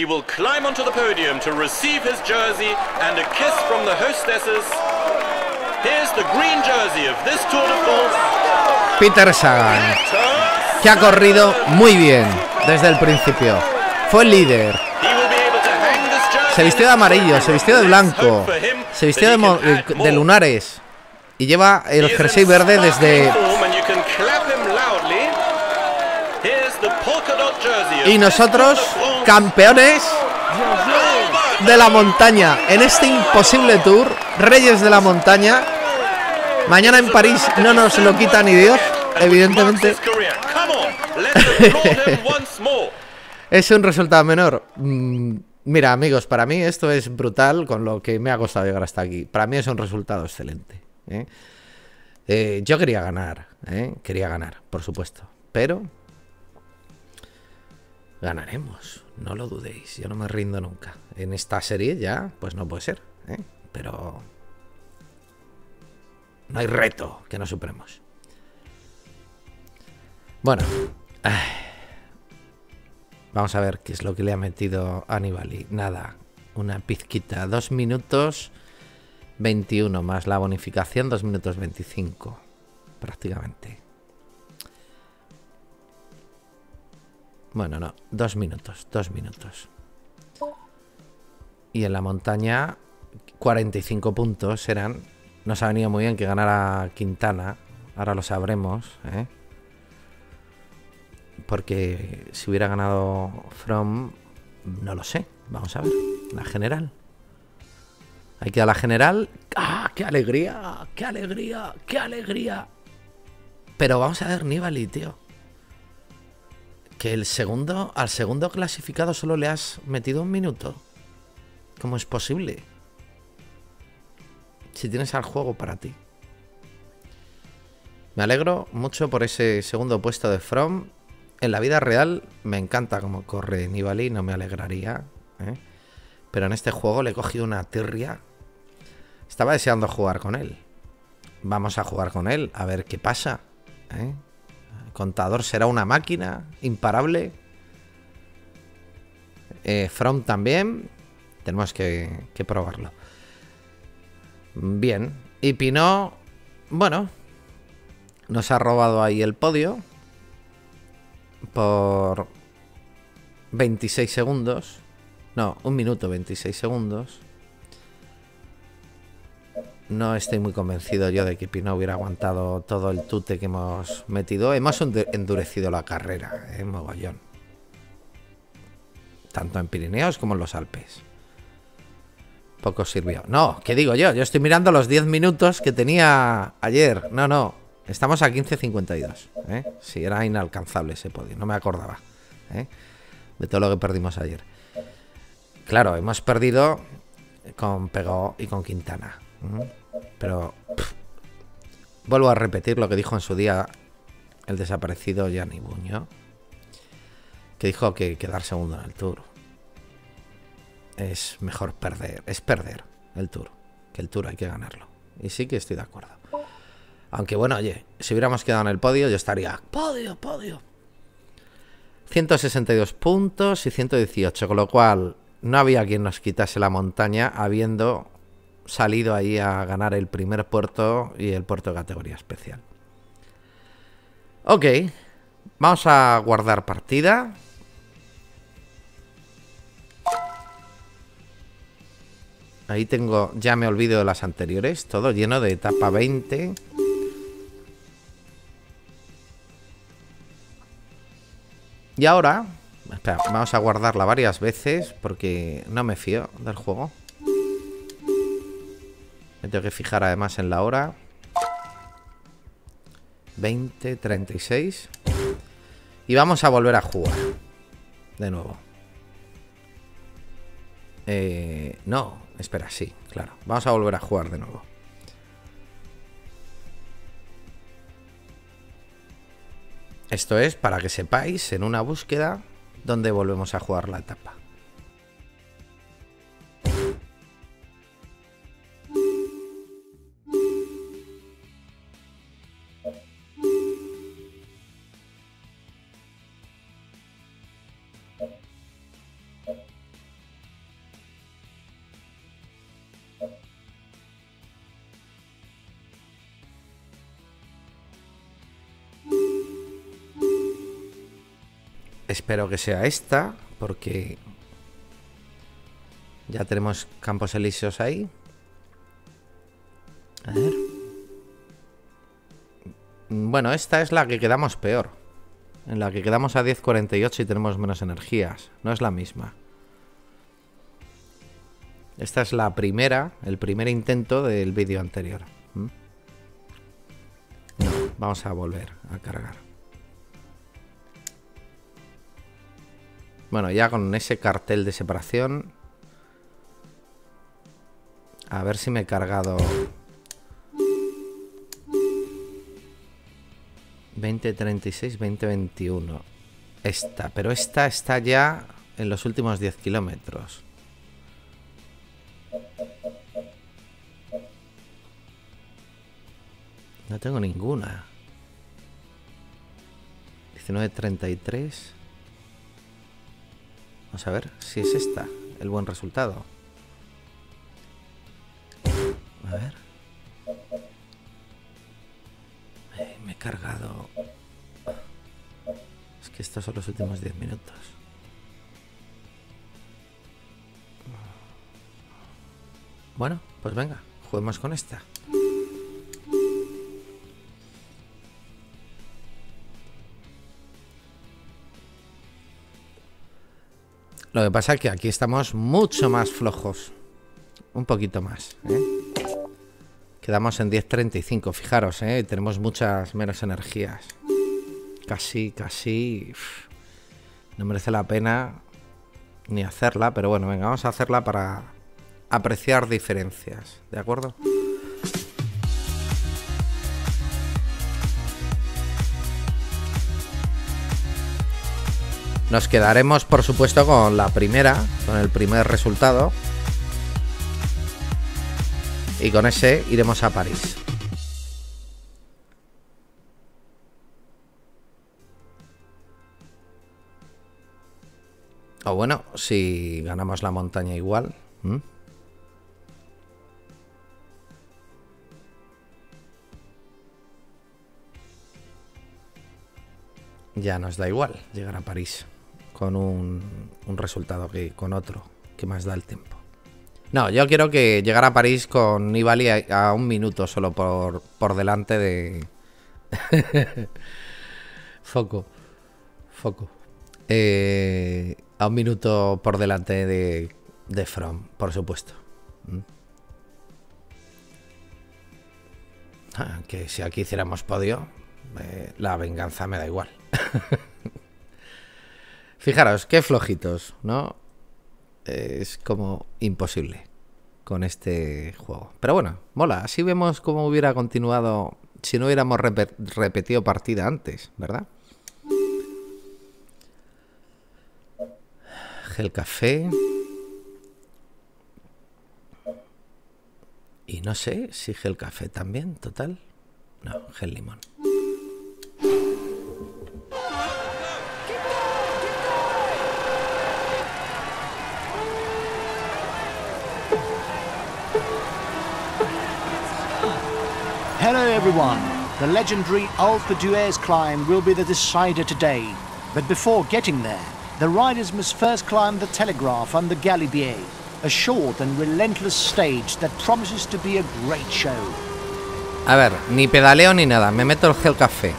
He will climb onto the podium to receive his jersey and a kiss from the hostesses. Here's the green jersey of this Tour de France. Peter Sagan, que ha corrido muy bien desde el principio. Fue el líder. Se vistió de amarillo, se vistió de blanco, se vistió de, mo de lunares y lleva el jersey verde desde... Y nosotros, campeones de la montaña en este imposible tour, reyes de la montaña. Mañana en París no nos lo quita ni Dios, evidentemente. Es un resultado menor. Mm, mira, amigos, para mí esto es brutal con lo que me ha costado llegar hasta aquí. Para mí es un resultado excelente, ¿eh? Eh, yo quería ganar, ¿eh? Quería ganar, por supuesto. Pero ganaremos, no lo dudéis. Yo no me rindo nunca. En esta serie ya, pues no puede ser, ¿eh? Pero no hay reto que no superemos. Bueno, ay, vamos a ver qué es lo que le ha metido a Nibali. Nada, una pizquita. Dos minutos veintiuno más la bonificación, dos minutos veinticinco prácticamente. Bueno, no, dos minutos, dos minutos. Y en la montaña, cuarenta y cinco puntos eran. Nos ha venido muy bien que ganara Quintana. Ahora lo sabremos, ¿eh? Porque si hubiera ganado Froome, no lo sé. Vamos a ver, la general. Ahí queda la general. ¡Ah, qué alegría! ¡Qué alegría! ¡Qué alegría! Pero vamos a ver, Nibali, tío. Que el segundo, al segundo clasificado solo le has metido un minuto. ¿Cómo es posible? Si tienes al juego para ti. Me alegro mucho por ese segundo puesto de Froome. En la vida real me encanta cómo corre Nibali, no me alegraría, ¿eh? Pero en este juego le he cogido una tirria. Estaba deseando jugar con él. Vamos a jugar con él, a ver qué pasa, ¿eh? El contador será una máquina imparable. eh, Froome también. Tenemos que, que probarlo. Bien. Y Pinot, bueno, nos ha robado ahí el podio por veintiséis segundos. No, un minuto veintiséis segundos. No estoy muy convencido yo de que Pinot hubiera aguantado todo el tute que hemos metido. Hemos endurecido la carrera, ¿eh? Mogollón. Tanto en Pirineos como en los Alpes. Poco sirvió. No, ¿qué digo yo? Yo estoy mirando los diez minutos que tenía ayer. No, no. Estamos a quince cincuenta y dos, ¿eh? Sí, era inalcanzable ese podio. No me acordaba, ¿eh? De todo lo que perdimos ayer. Claro, hemos perdido con Pegó y con Quintana. ¿eh? Pero pff, vuelvo a repetir lo que dijo en su día el desaparecido Gianni Buño, que dijo que quedar segundo en el Tour es mejor perder, es perder el Tour, que el Tour hay que ganarlo. Y sí que estoy de acuerdo. Aunque bueno, oye, si hubiéramos quedado en el podio, yo estaría podio, podio. ciento sesenta y dos puntos y ciento dieciocho, con lo cual no había quien nos quitase la montaña, habiendo salido ahí a ganar el primer puerto y el puerto de categoría especial. Ok, vamos a guardar partida. Ahí tengo, ya me olvido de las anteriores, todo lleno de etapa veinte. Y ahora, espera, vamos a guardarla varias veces porque no me fío del juego. Me tengo que fijar además en la hora. veinte, treinta y seis. Y vamos a volver a jugar de nuevo. Eh, no, espera, sí, claro. Vamos a volver a jugar de nuevo. Esto es para que sepáis en una búsqueda dónde volvemos a jugar la etapa. Espero que sea esta, porque ya tenemos Campos Elíseos ahí. A ver. Bueno, esta es la que quedamos peor. En la que quedamos a diez cuarenta y ocho y tenemos menos energías. No es la misma. Esta es la primera, el primer intento del vídeo anterior. ¿Mm? No, vamos a volver a cargar. Bueno, ya con ese cartel de separación. A ver si me he cargado veinte treinta y seis, veinte veintiuno. Esta, pero esta está ya en los últimos diez kilómetros. No tengo ninguna. diecinueve treinta y tres. Vamos a ver si es esta el buen resultado. A ver. Eh, me he cargado. Es que estos son los últimos diez minutos. Bueno, pues venga, juguemos con esta. Lo que pasa es que aquí estamos mucho más flojos. Un poquito más, ¿eh? Quedamos en diez treinta y cinco, fijaros, ¿eh? Tenemos muchas menos energías. Casi, casi... Uf, no merece la pena ni hacerla, pero bueno, venga, vamos a hacerla para apreciar diferencias, ¿de acuerdo? Nos quedaremos, por supuesto, con la primera, con el primer resultado. Y con ese iremos a París. O bueno, si ganamos la montaña igual. ¿Mm? Ya nos da igual llegar a París con un, un resultado que con otro, que más da el tiempo. No, yo quiero que llegar a París con Nibali a, a un minuto solo por, por delante de... Foco. Foco. Eh, a un minuto por delante de, de Froome, por supuesto. ¿Mm? Ah, que si aquí hiciéramos podio, eh, la venganza me da igual. Fijaros, qué flojitos, ¿no? Es como imposible con este juego. Pero bueno, mola. Así vemos cómo hubiera continuado si no hubiéramos rep repetido partida antes, ¿verdad? Gel café. Y no sé si gel café también, total. No, gel limón. Hello everyone. The legendary Alpe d'Huez climb will be the decider today. But before getting there, the riders must first climb the Telegraph and the Galibier, a short and relentless stage that promises to be a great show. A ver, ni pedaleo ni nada, me meto el gel café.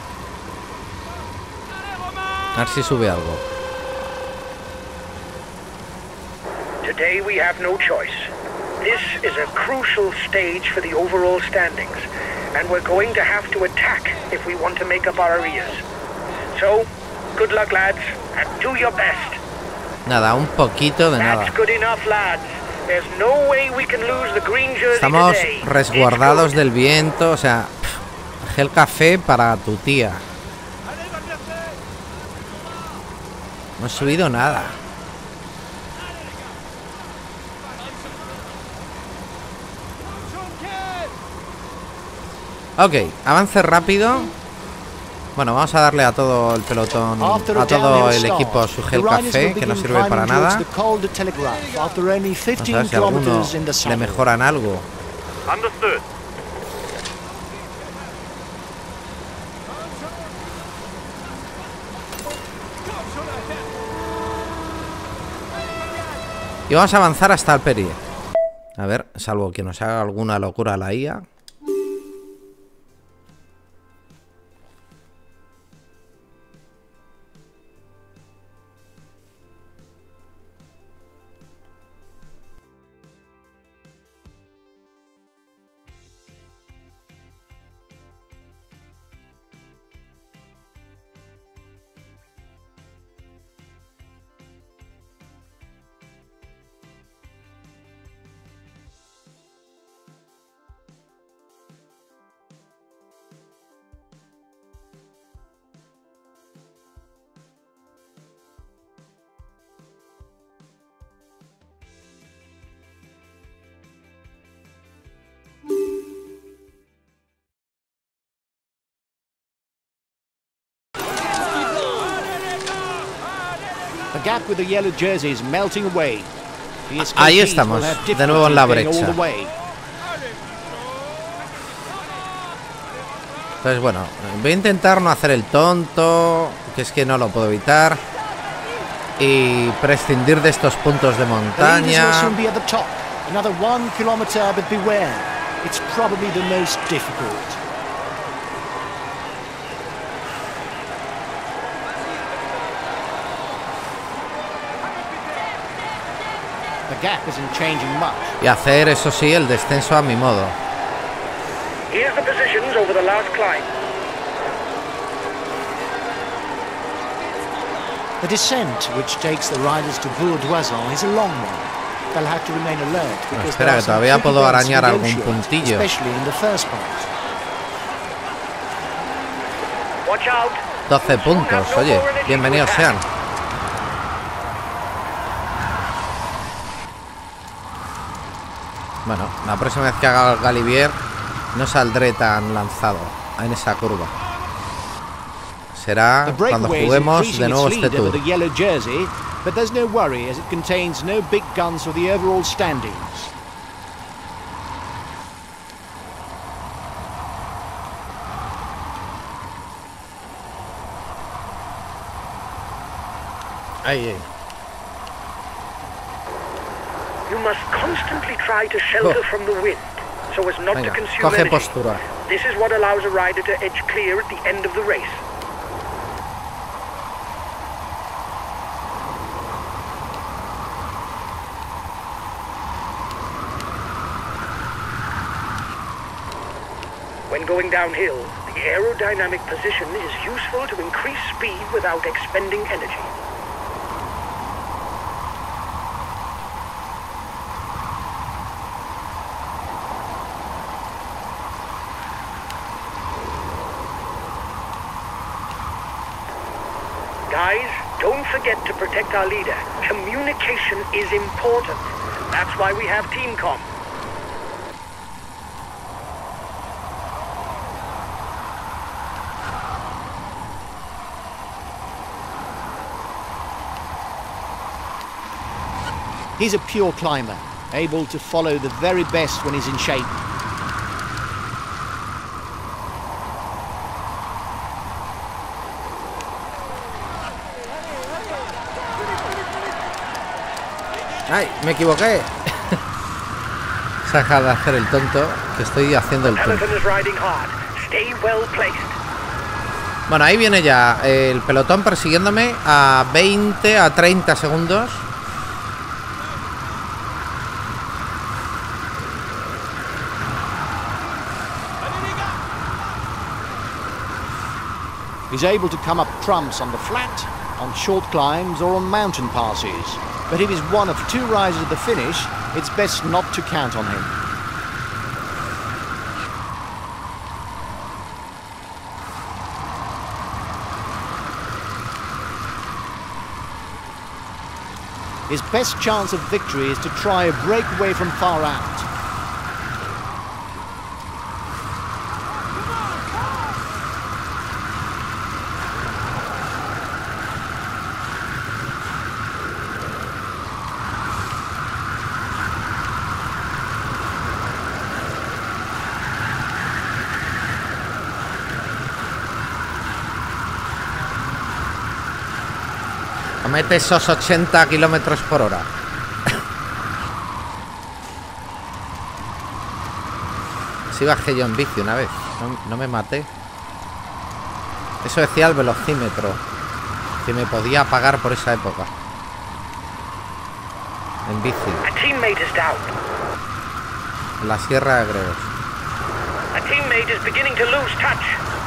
A ver si sube algo. Today we have no choice. This is a crucial stage for the overall standings, and we're going to have to attack if we want to make up our arrears. So, good luck, lads, and do your best. Nada, un poquito de nada. That's good enough, lads. There's no way we can lose the green jersey Estamos today. resguardados del viento, o sea, gel café para tu tía. No he subido nada. Ok, avance rápido. Bueno, vamos a darle a todo el pelotón, a todo el equipo su gel café, que no sirve para nada. Vamos a ver si a alguno le mejoran algo. Understood. Y vamos a avanzar hasta Alperie. A ver, salvo que nos haga alguna locura la I A. The gap with the yellow jersey is melting away. The Ahí escapees estamos, will have de nuevo en la difficulty getting brecha. all the way. Entonces, bueno, voy a intentar no hacer el tonto, que es que no lo puedo evitar. Y prescindir de estos puntos de The leaders montaña. will soon be at the top. Another one kilometre, but beware. It's probably the most difficult. The gap isn't changing much. Y hacer, eso sí, el descenso a mi modo. Here's the positions over the last climb. The descent, which takes the riders to Bourg-d'Oisans, is a long one. They'll have to remain alert because espera, there are que some todavía tricky puedo bends arañar to algún negotiate, puntillo. especially in the first part. Watch out. doce puntos, oye, bienvenidos sean. Bueno, la próxima vez que haga el Galibier no saldré tan lanzado en esa curva. Será The cuando breakaway is juguemos increasing de nuevo its este lead over tour. the yellow jersey, but there's no worry as it contains no big guns for the overall standings. Ahí, ahí. You must constantly try to shelter Oh. from the wind, so as not Venga, to consume coge energy. postura. This is what allows a rider to edge clear at the end of the race. When going downhill, the aerodynamic position is useful to increase speed without expending energy. Guys, don't forget to protect our leader. Communication is important. That's why we have TeamCom. He's a pure climber, able to follow the very best when he's in shape. ¡Ay! Me equivoqué. Saca de hacer el tonto, que estoy haciendo el tonto. Peloton is riding hard. Stay well placed. Bueno, ahí viene ya el pelotón persiguiéndome a veinte, a treinta segundos. He's able to come up trumps on the flat, on short climbs or on mountain passes. But if he's one of two riders at the finish, it's best not to count on him. His best chance of victory is to try a breakaway from far out. Mete esos ochenta kilómetros por hora. Si bajé yo en bici una vez. No, no me maté. Eso decía el velocímetro, que me podía pagar por esa época. En bici. A teammate is down. En la Sierra de Gredos. A teammate is beginning to lose touch.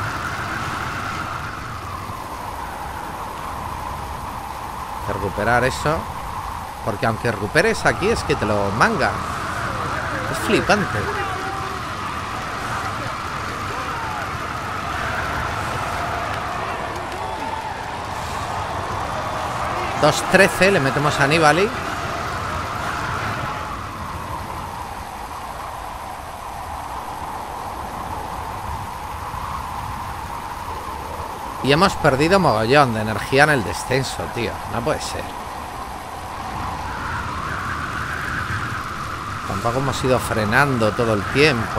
Hay que recuperar eso. Porque aunque recuperes aquí es que te lo manga. Es flipante. dos trece, le metemos a Nibali. Y hemos perdido mogollón de energía en el descenso, tío. No puede ser. Tampoco hemos ido frenando todo el tiempo.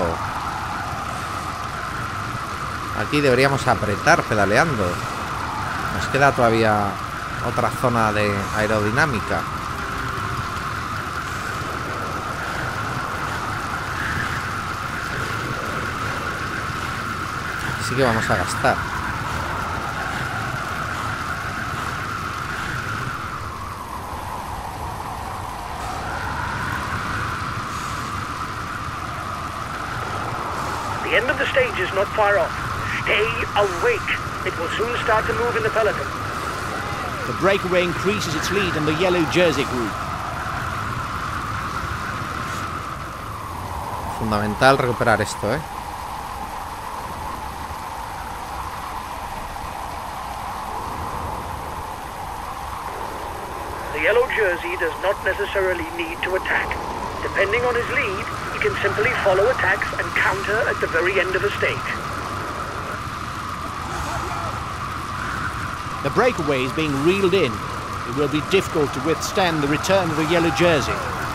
Aquí deberíamos apretar pedaleando. Nos queda todavía otra zona de aerodinámica. Así que vamos a gastar. The end of the stage is not far off. Stay awake. It will soon start to move in the peloton. The breakaway increases its lead on the yellow jersey group. Fundamental recuperar esto, ¿eh? The yellow jersey does not necessarily need to attack. Depending on his lead, he can simply follow attacks and counter at the very end of the stage. The breakaway is being reeled in. It will be difficult to withstand the return of the yellow jersey.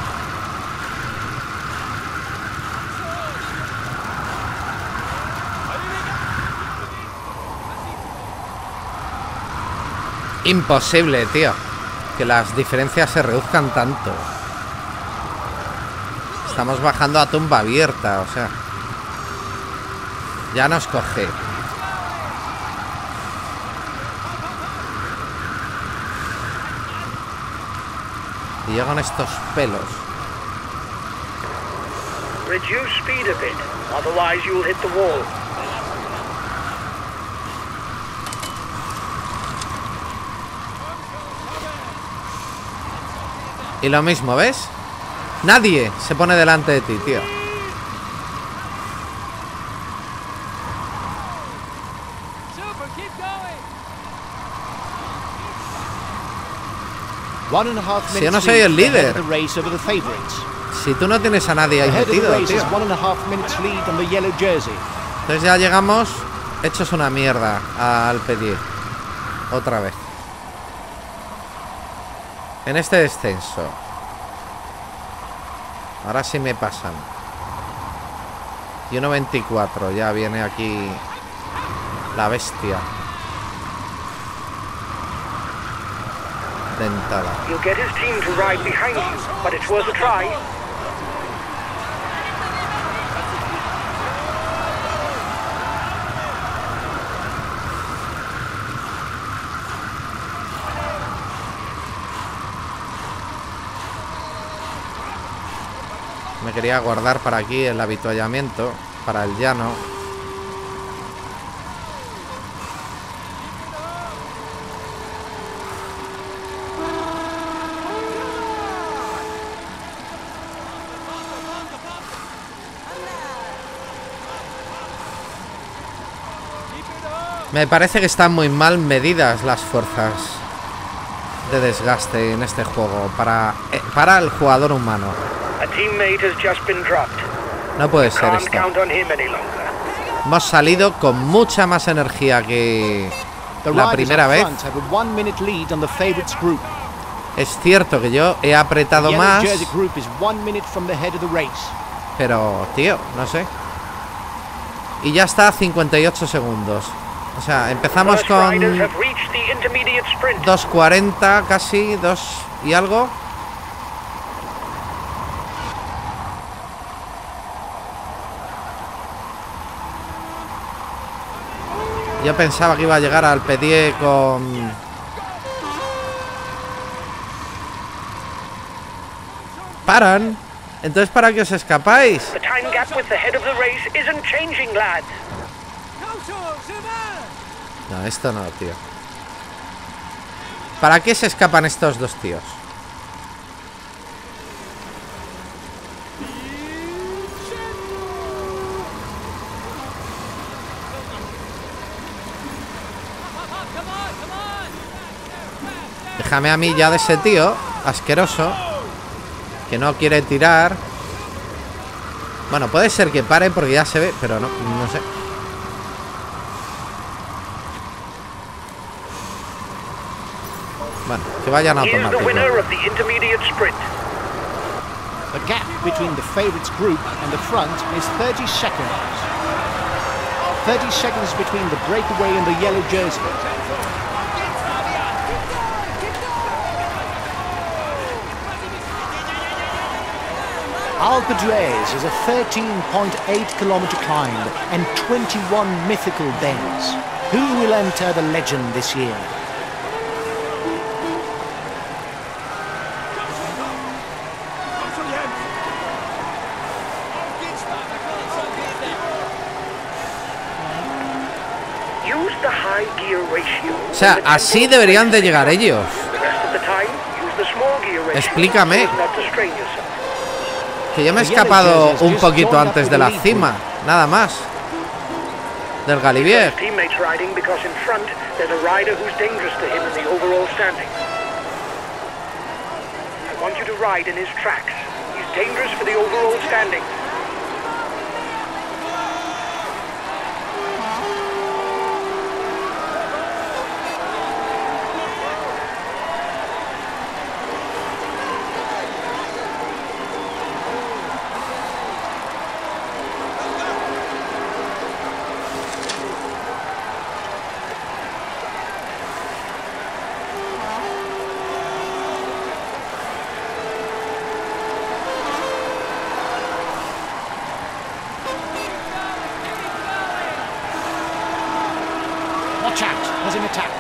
Imposible, tío, que las diferencias se reduzcan tanto. Estamos bajando a tumba abierta, o sea. Ya nos coge. Y llegan estos pelos. Reduce speed a bit, otherwise you'll hit the wall. Y lo mismo, ¿ves? Nadie se pone delante de ti, tío. One and a half Si yo no minutes soy el lead ahead líder. of the race over the favorites. Si tú no tienes a nadie ahí Ahead of the metido, race tío. is one and a half minutes lead on the yellow jersey. Entonces ya llegamos hechos una mierda al pedir. Otra vez. En este descenso. Ahora sí me pasan. Y uno veinticuatro. Ya viene aquí la bestia. Dentada. You'll get his team to ride behind you, but it's worth a try. Me quería guardar para aquí el avituallamiento, para el llano. Me parece que están muy mal medidas las fuerzas de desgaste en este juego para, eh, para el jugador humano. A teammate has just been dropped. No puede ser Can't esto. count on him any longer. Hemos salido con mucha más energía que The la riders primera up vez. front have a one minute lead on the favorites group. Es cierto que yo he The apretado yellow más, jersey group is one minute from the head of the race. pero, tío, no sé. Y ya está a cincuenta y ocho segundos. O sea, empezamos First con riders have reached the intermediate sprint. dos cuarenta casi, dos y algo. Yo pensaba que iba a llegar al P diez con... Paran. Entonces, ¿para qué os escapáis? The time gap with the head of the race isn't changing, lads. No, esto no, tío. ¿Para qué se escapan estos dos tíos? Déjame a mí ya de ese tío asqueroso que no quiere tirar. Bueno, puede ser que pare porque ya se ve, pero no, no sé. Bueno, que vayan a Here's automático. the winner of the intermediate sprint. The gap between the favourites group and the front is thirty seconds. thirty seconds between the breakaway and the yellow jersey. Alpe d'Huez is a thirteen point eight kilometre climb and twenty-one mythical bends. Who will enter the legend this year? Use the high gear ratio. O sea, así deberían de llegar ellos. The rest of the time, use the small gear ratio. Explícame. so as not to strain yourself. Que yo me he escapado un poquito antes de la cima. Nada más. Del Galibier. Teammates riding because in front there's a rider who's dangerous to him in the overall standings. I want you to ride in his tracks. He's dangerous for the overall standings. Watch out, there's an attack.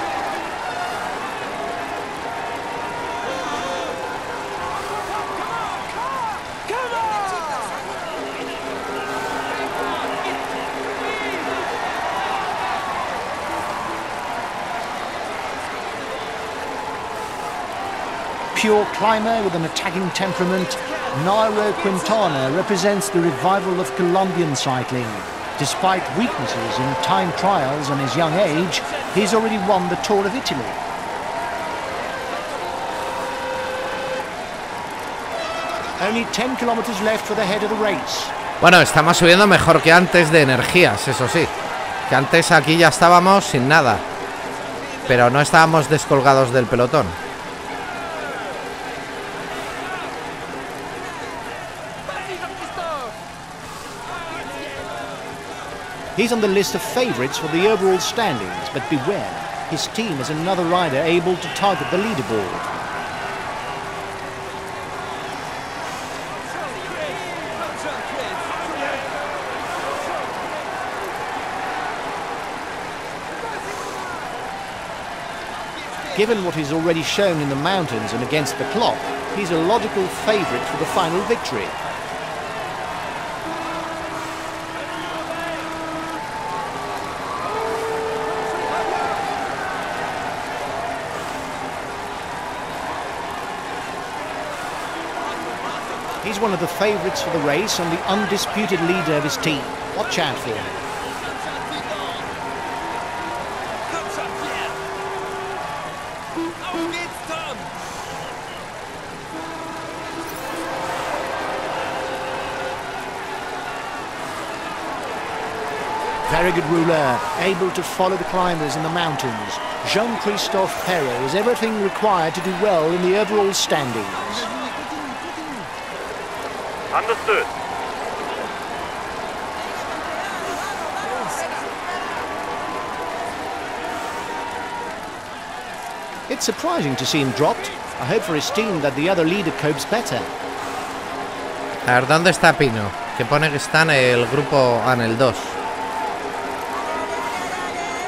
Pure climber with an attacking temperament, Nairo Quintana represents the revival of Colombian cycling. Despite weaknesses in time trials and his young age, he's already won the Tour of Italy. Only ten kilometers left for the head of the race. Bueno, estamos subiendo mejor que antes de energías, eso sí. Que antes aquí ya estábamos sin nada. Pero no estábamos descolgados del pelotón. He's on the list of favourites for the overall standings, but beware, his team is another rider able to target the leaderboard. Given what he's already shown in the mountains and against the clock, he's a logical favourite for the final victory. He's one of the favourites for the race and the undisputed leader of his team. Watch out for him. Very good ruler, able to follow the climbers in the mountains. Jean-Christophe Perret is everything required to do well in the overall standings. Understood. It's surprising to see him dropped. I hope for his team that the other leader copes better. A ver, ¿dónde está Pino? Que pone que está en el grupo, ah, en el dos.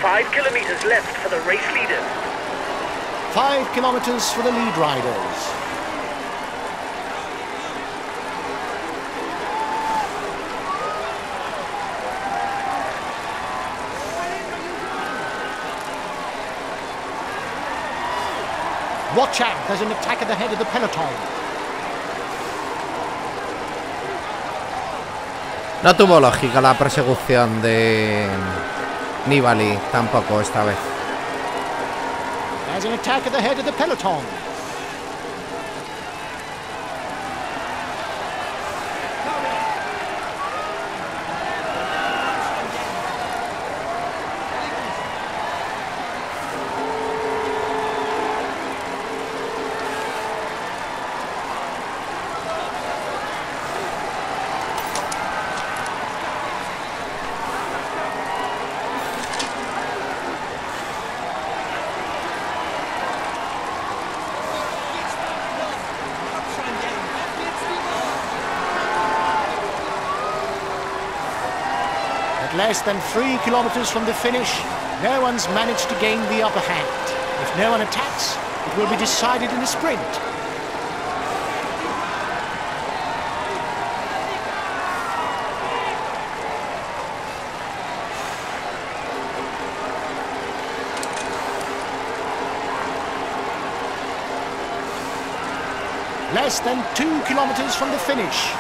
Five kilometers left for the race leaders. Five kilometers for the lead riders. Watch out, there's an attack at the head of the peloton. No tuvo lógica la persecución de Nibali tampoco esta vez. There's an attack at the head of the peloton. Less than three kilometers from the finish, no one's managed to gain the upper hand. If no one attacks, it will be decided in a sprint. Less than two kilometers from the finish.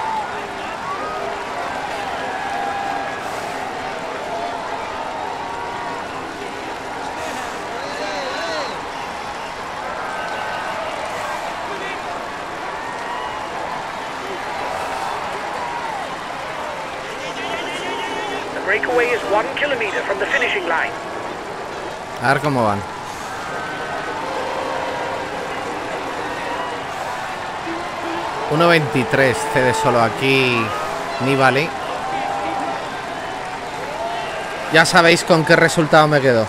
Breakaway is one kilometer from the finishing line. A ver cómo van. uno veintitrés cede solo aquí Nibali. Ya sabéis con qué resultado me quedo.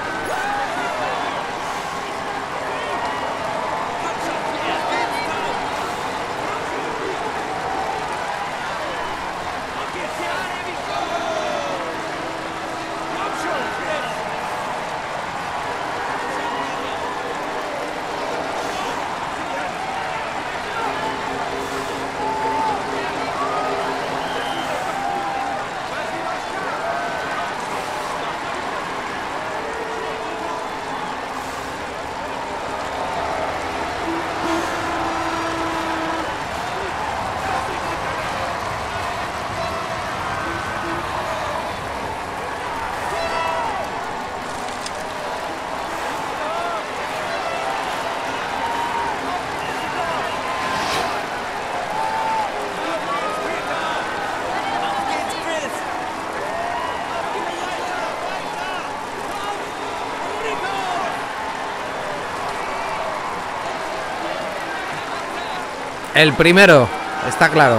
El primero, está claro.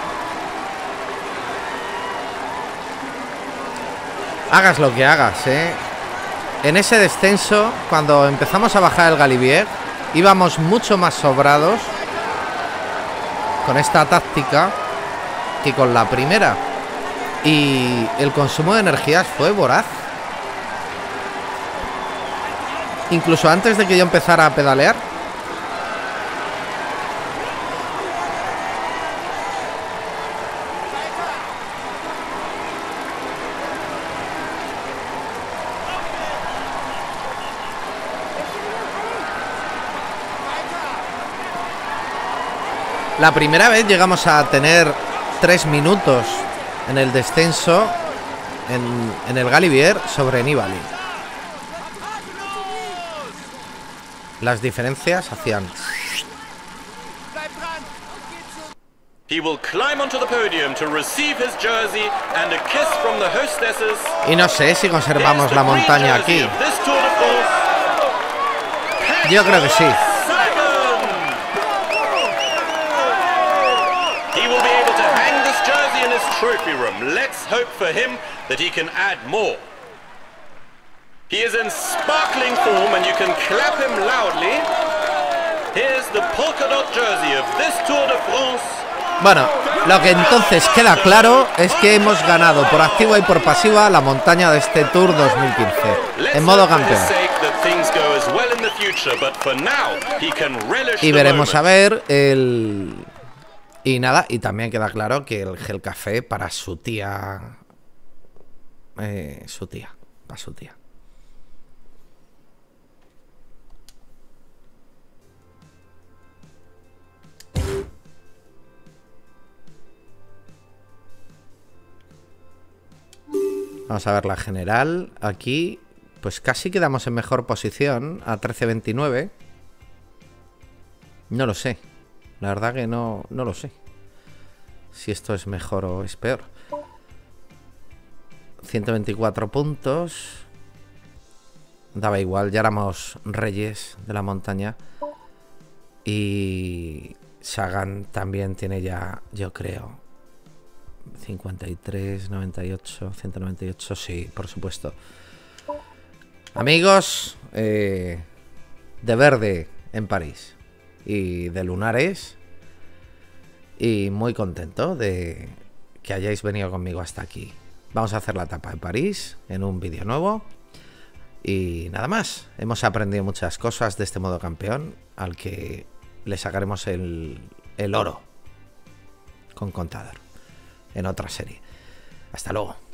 Hagas lo que hagas, ¿eh? En ese descenso, cuando empezamos a bajar el Galibier, íbamos mucho más sobrados con esta táctica que con la primera. Y el consumo de energías fue voraz. Incluso antes de que yo empezara a pedalear. La primera vez llegamos a tener tres minutos en el descenso en, en el Galibier sobre Nibali. Las diferencias hacían... He will climb onto the podium to receive his jersey and a kiss from the hostesses. Y no sé si conservamos la montaña aquí. Yo creo que sí. Trophy room. Let's hope for him that he can add more. He is in sparkling form and you can clap him loudly. Here's the polka dot jersey of this Tour de France. Bueno, lo que entonces queda claro es que hemos ganado por activa y por pasiva la montaña de este Tour dos mil quince, en modo campeón. Y veremos a ver el... Y nada, y también queda claro que el gel café para su tía... Eh, su tía, para su tía. Vamos a ver la general. Aquí, pues casi quedamos en mejor posición, a trece veintinueve. No lo sé. La verdad que no, no lo sé. Si esto es mejor o es peor. ciento veinticuatro puntos. Daba igual, ya éramos reyes de la montaña. Y Sagan también tiene ya, yo creo... cincuenta y tres, noventa y ocho, ciento noventa y ocho, sí, por supuesto. Amigos, eh, de verde en París y de lunares, y muy contento de que hayáis venido conmigo hasta aquí. Vamos a hacer la etapa de París en un vídeo nuevo y nada más. Hemos aprendido muchas cosas de este modo campeón, al que le sacaremos el, el oro con Contador en otra serie. Hasta luego.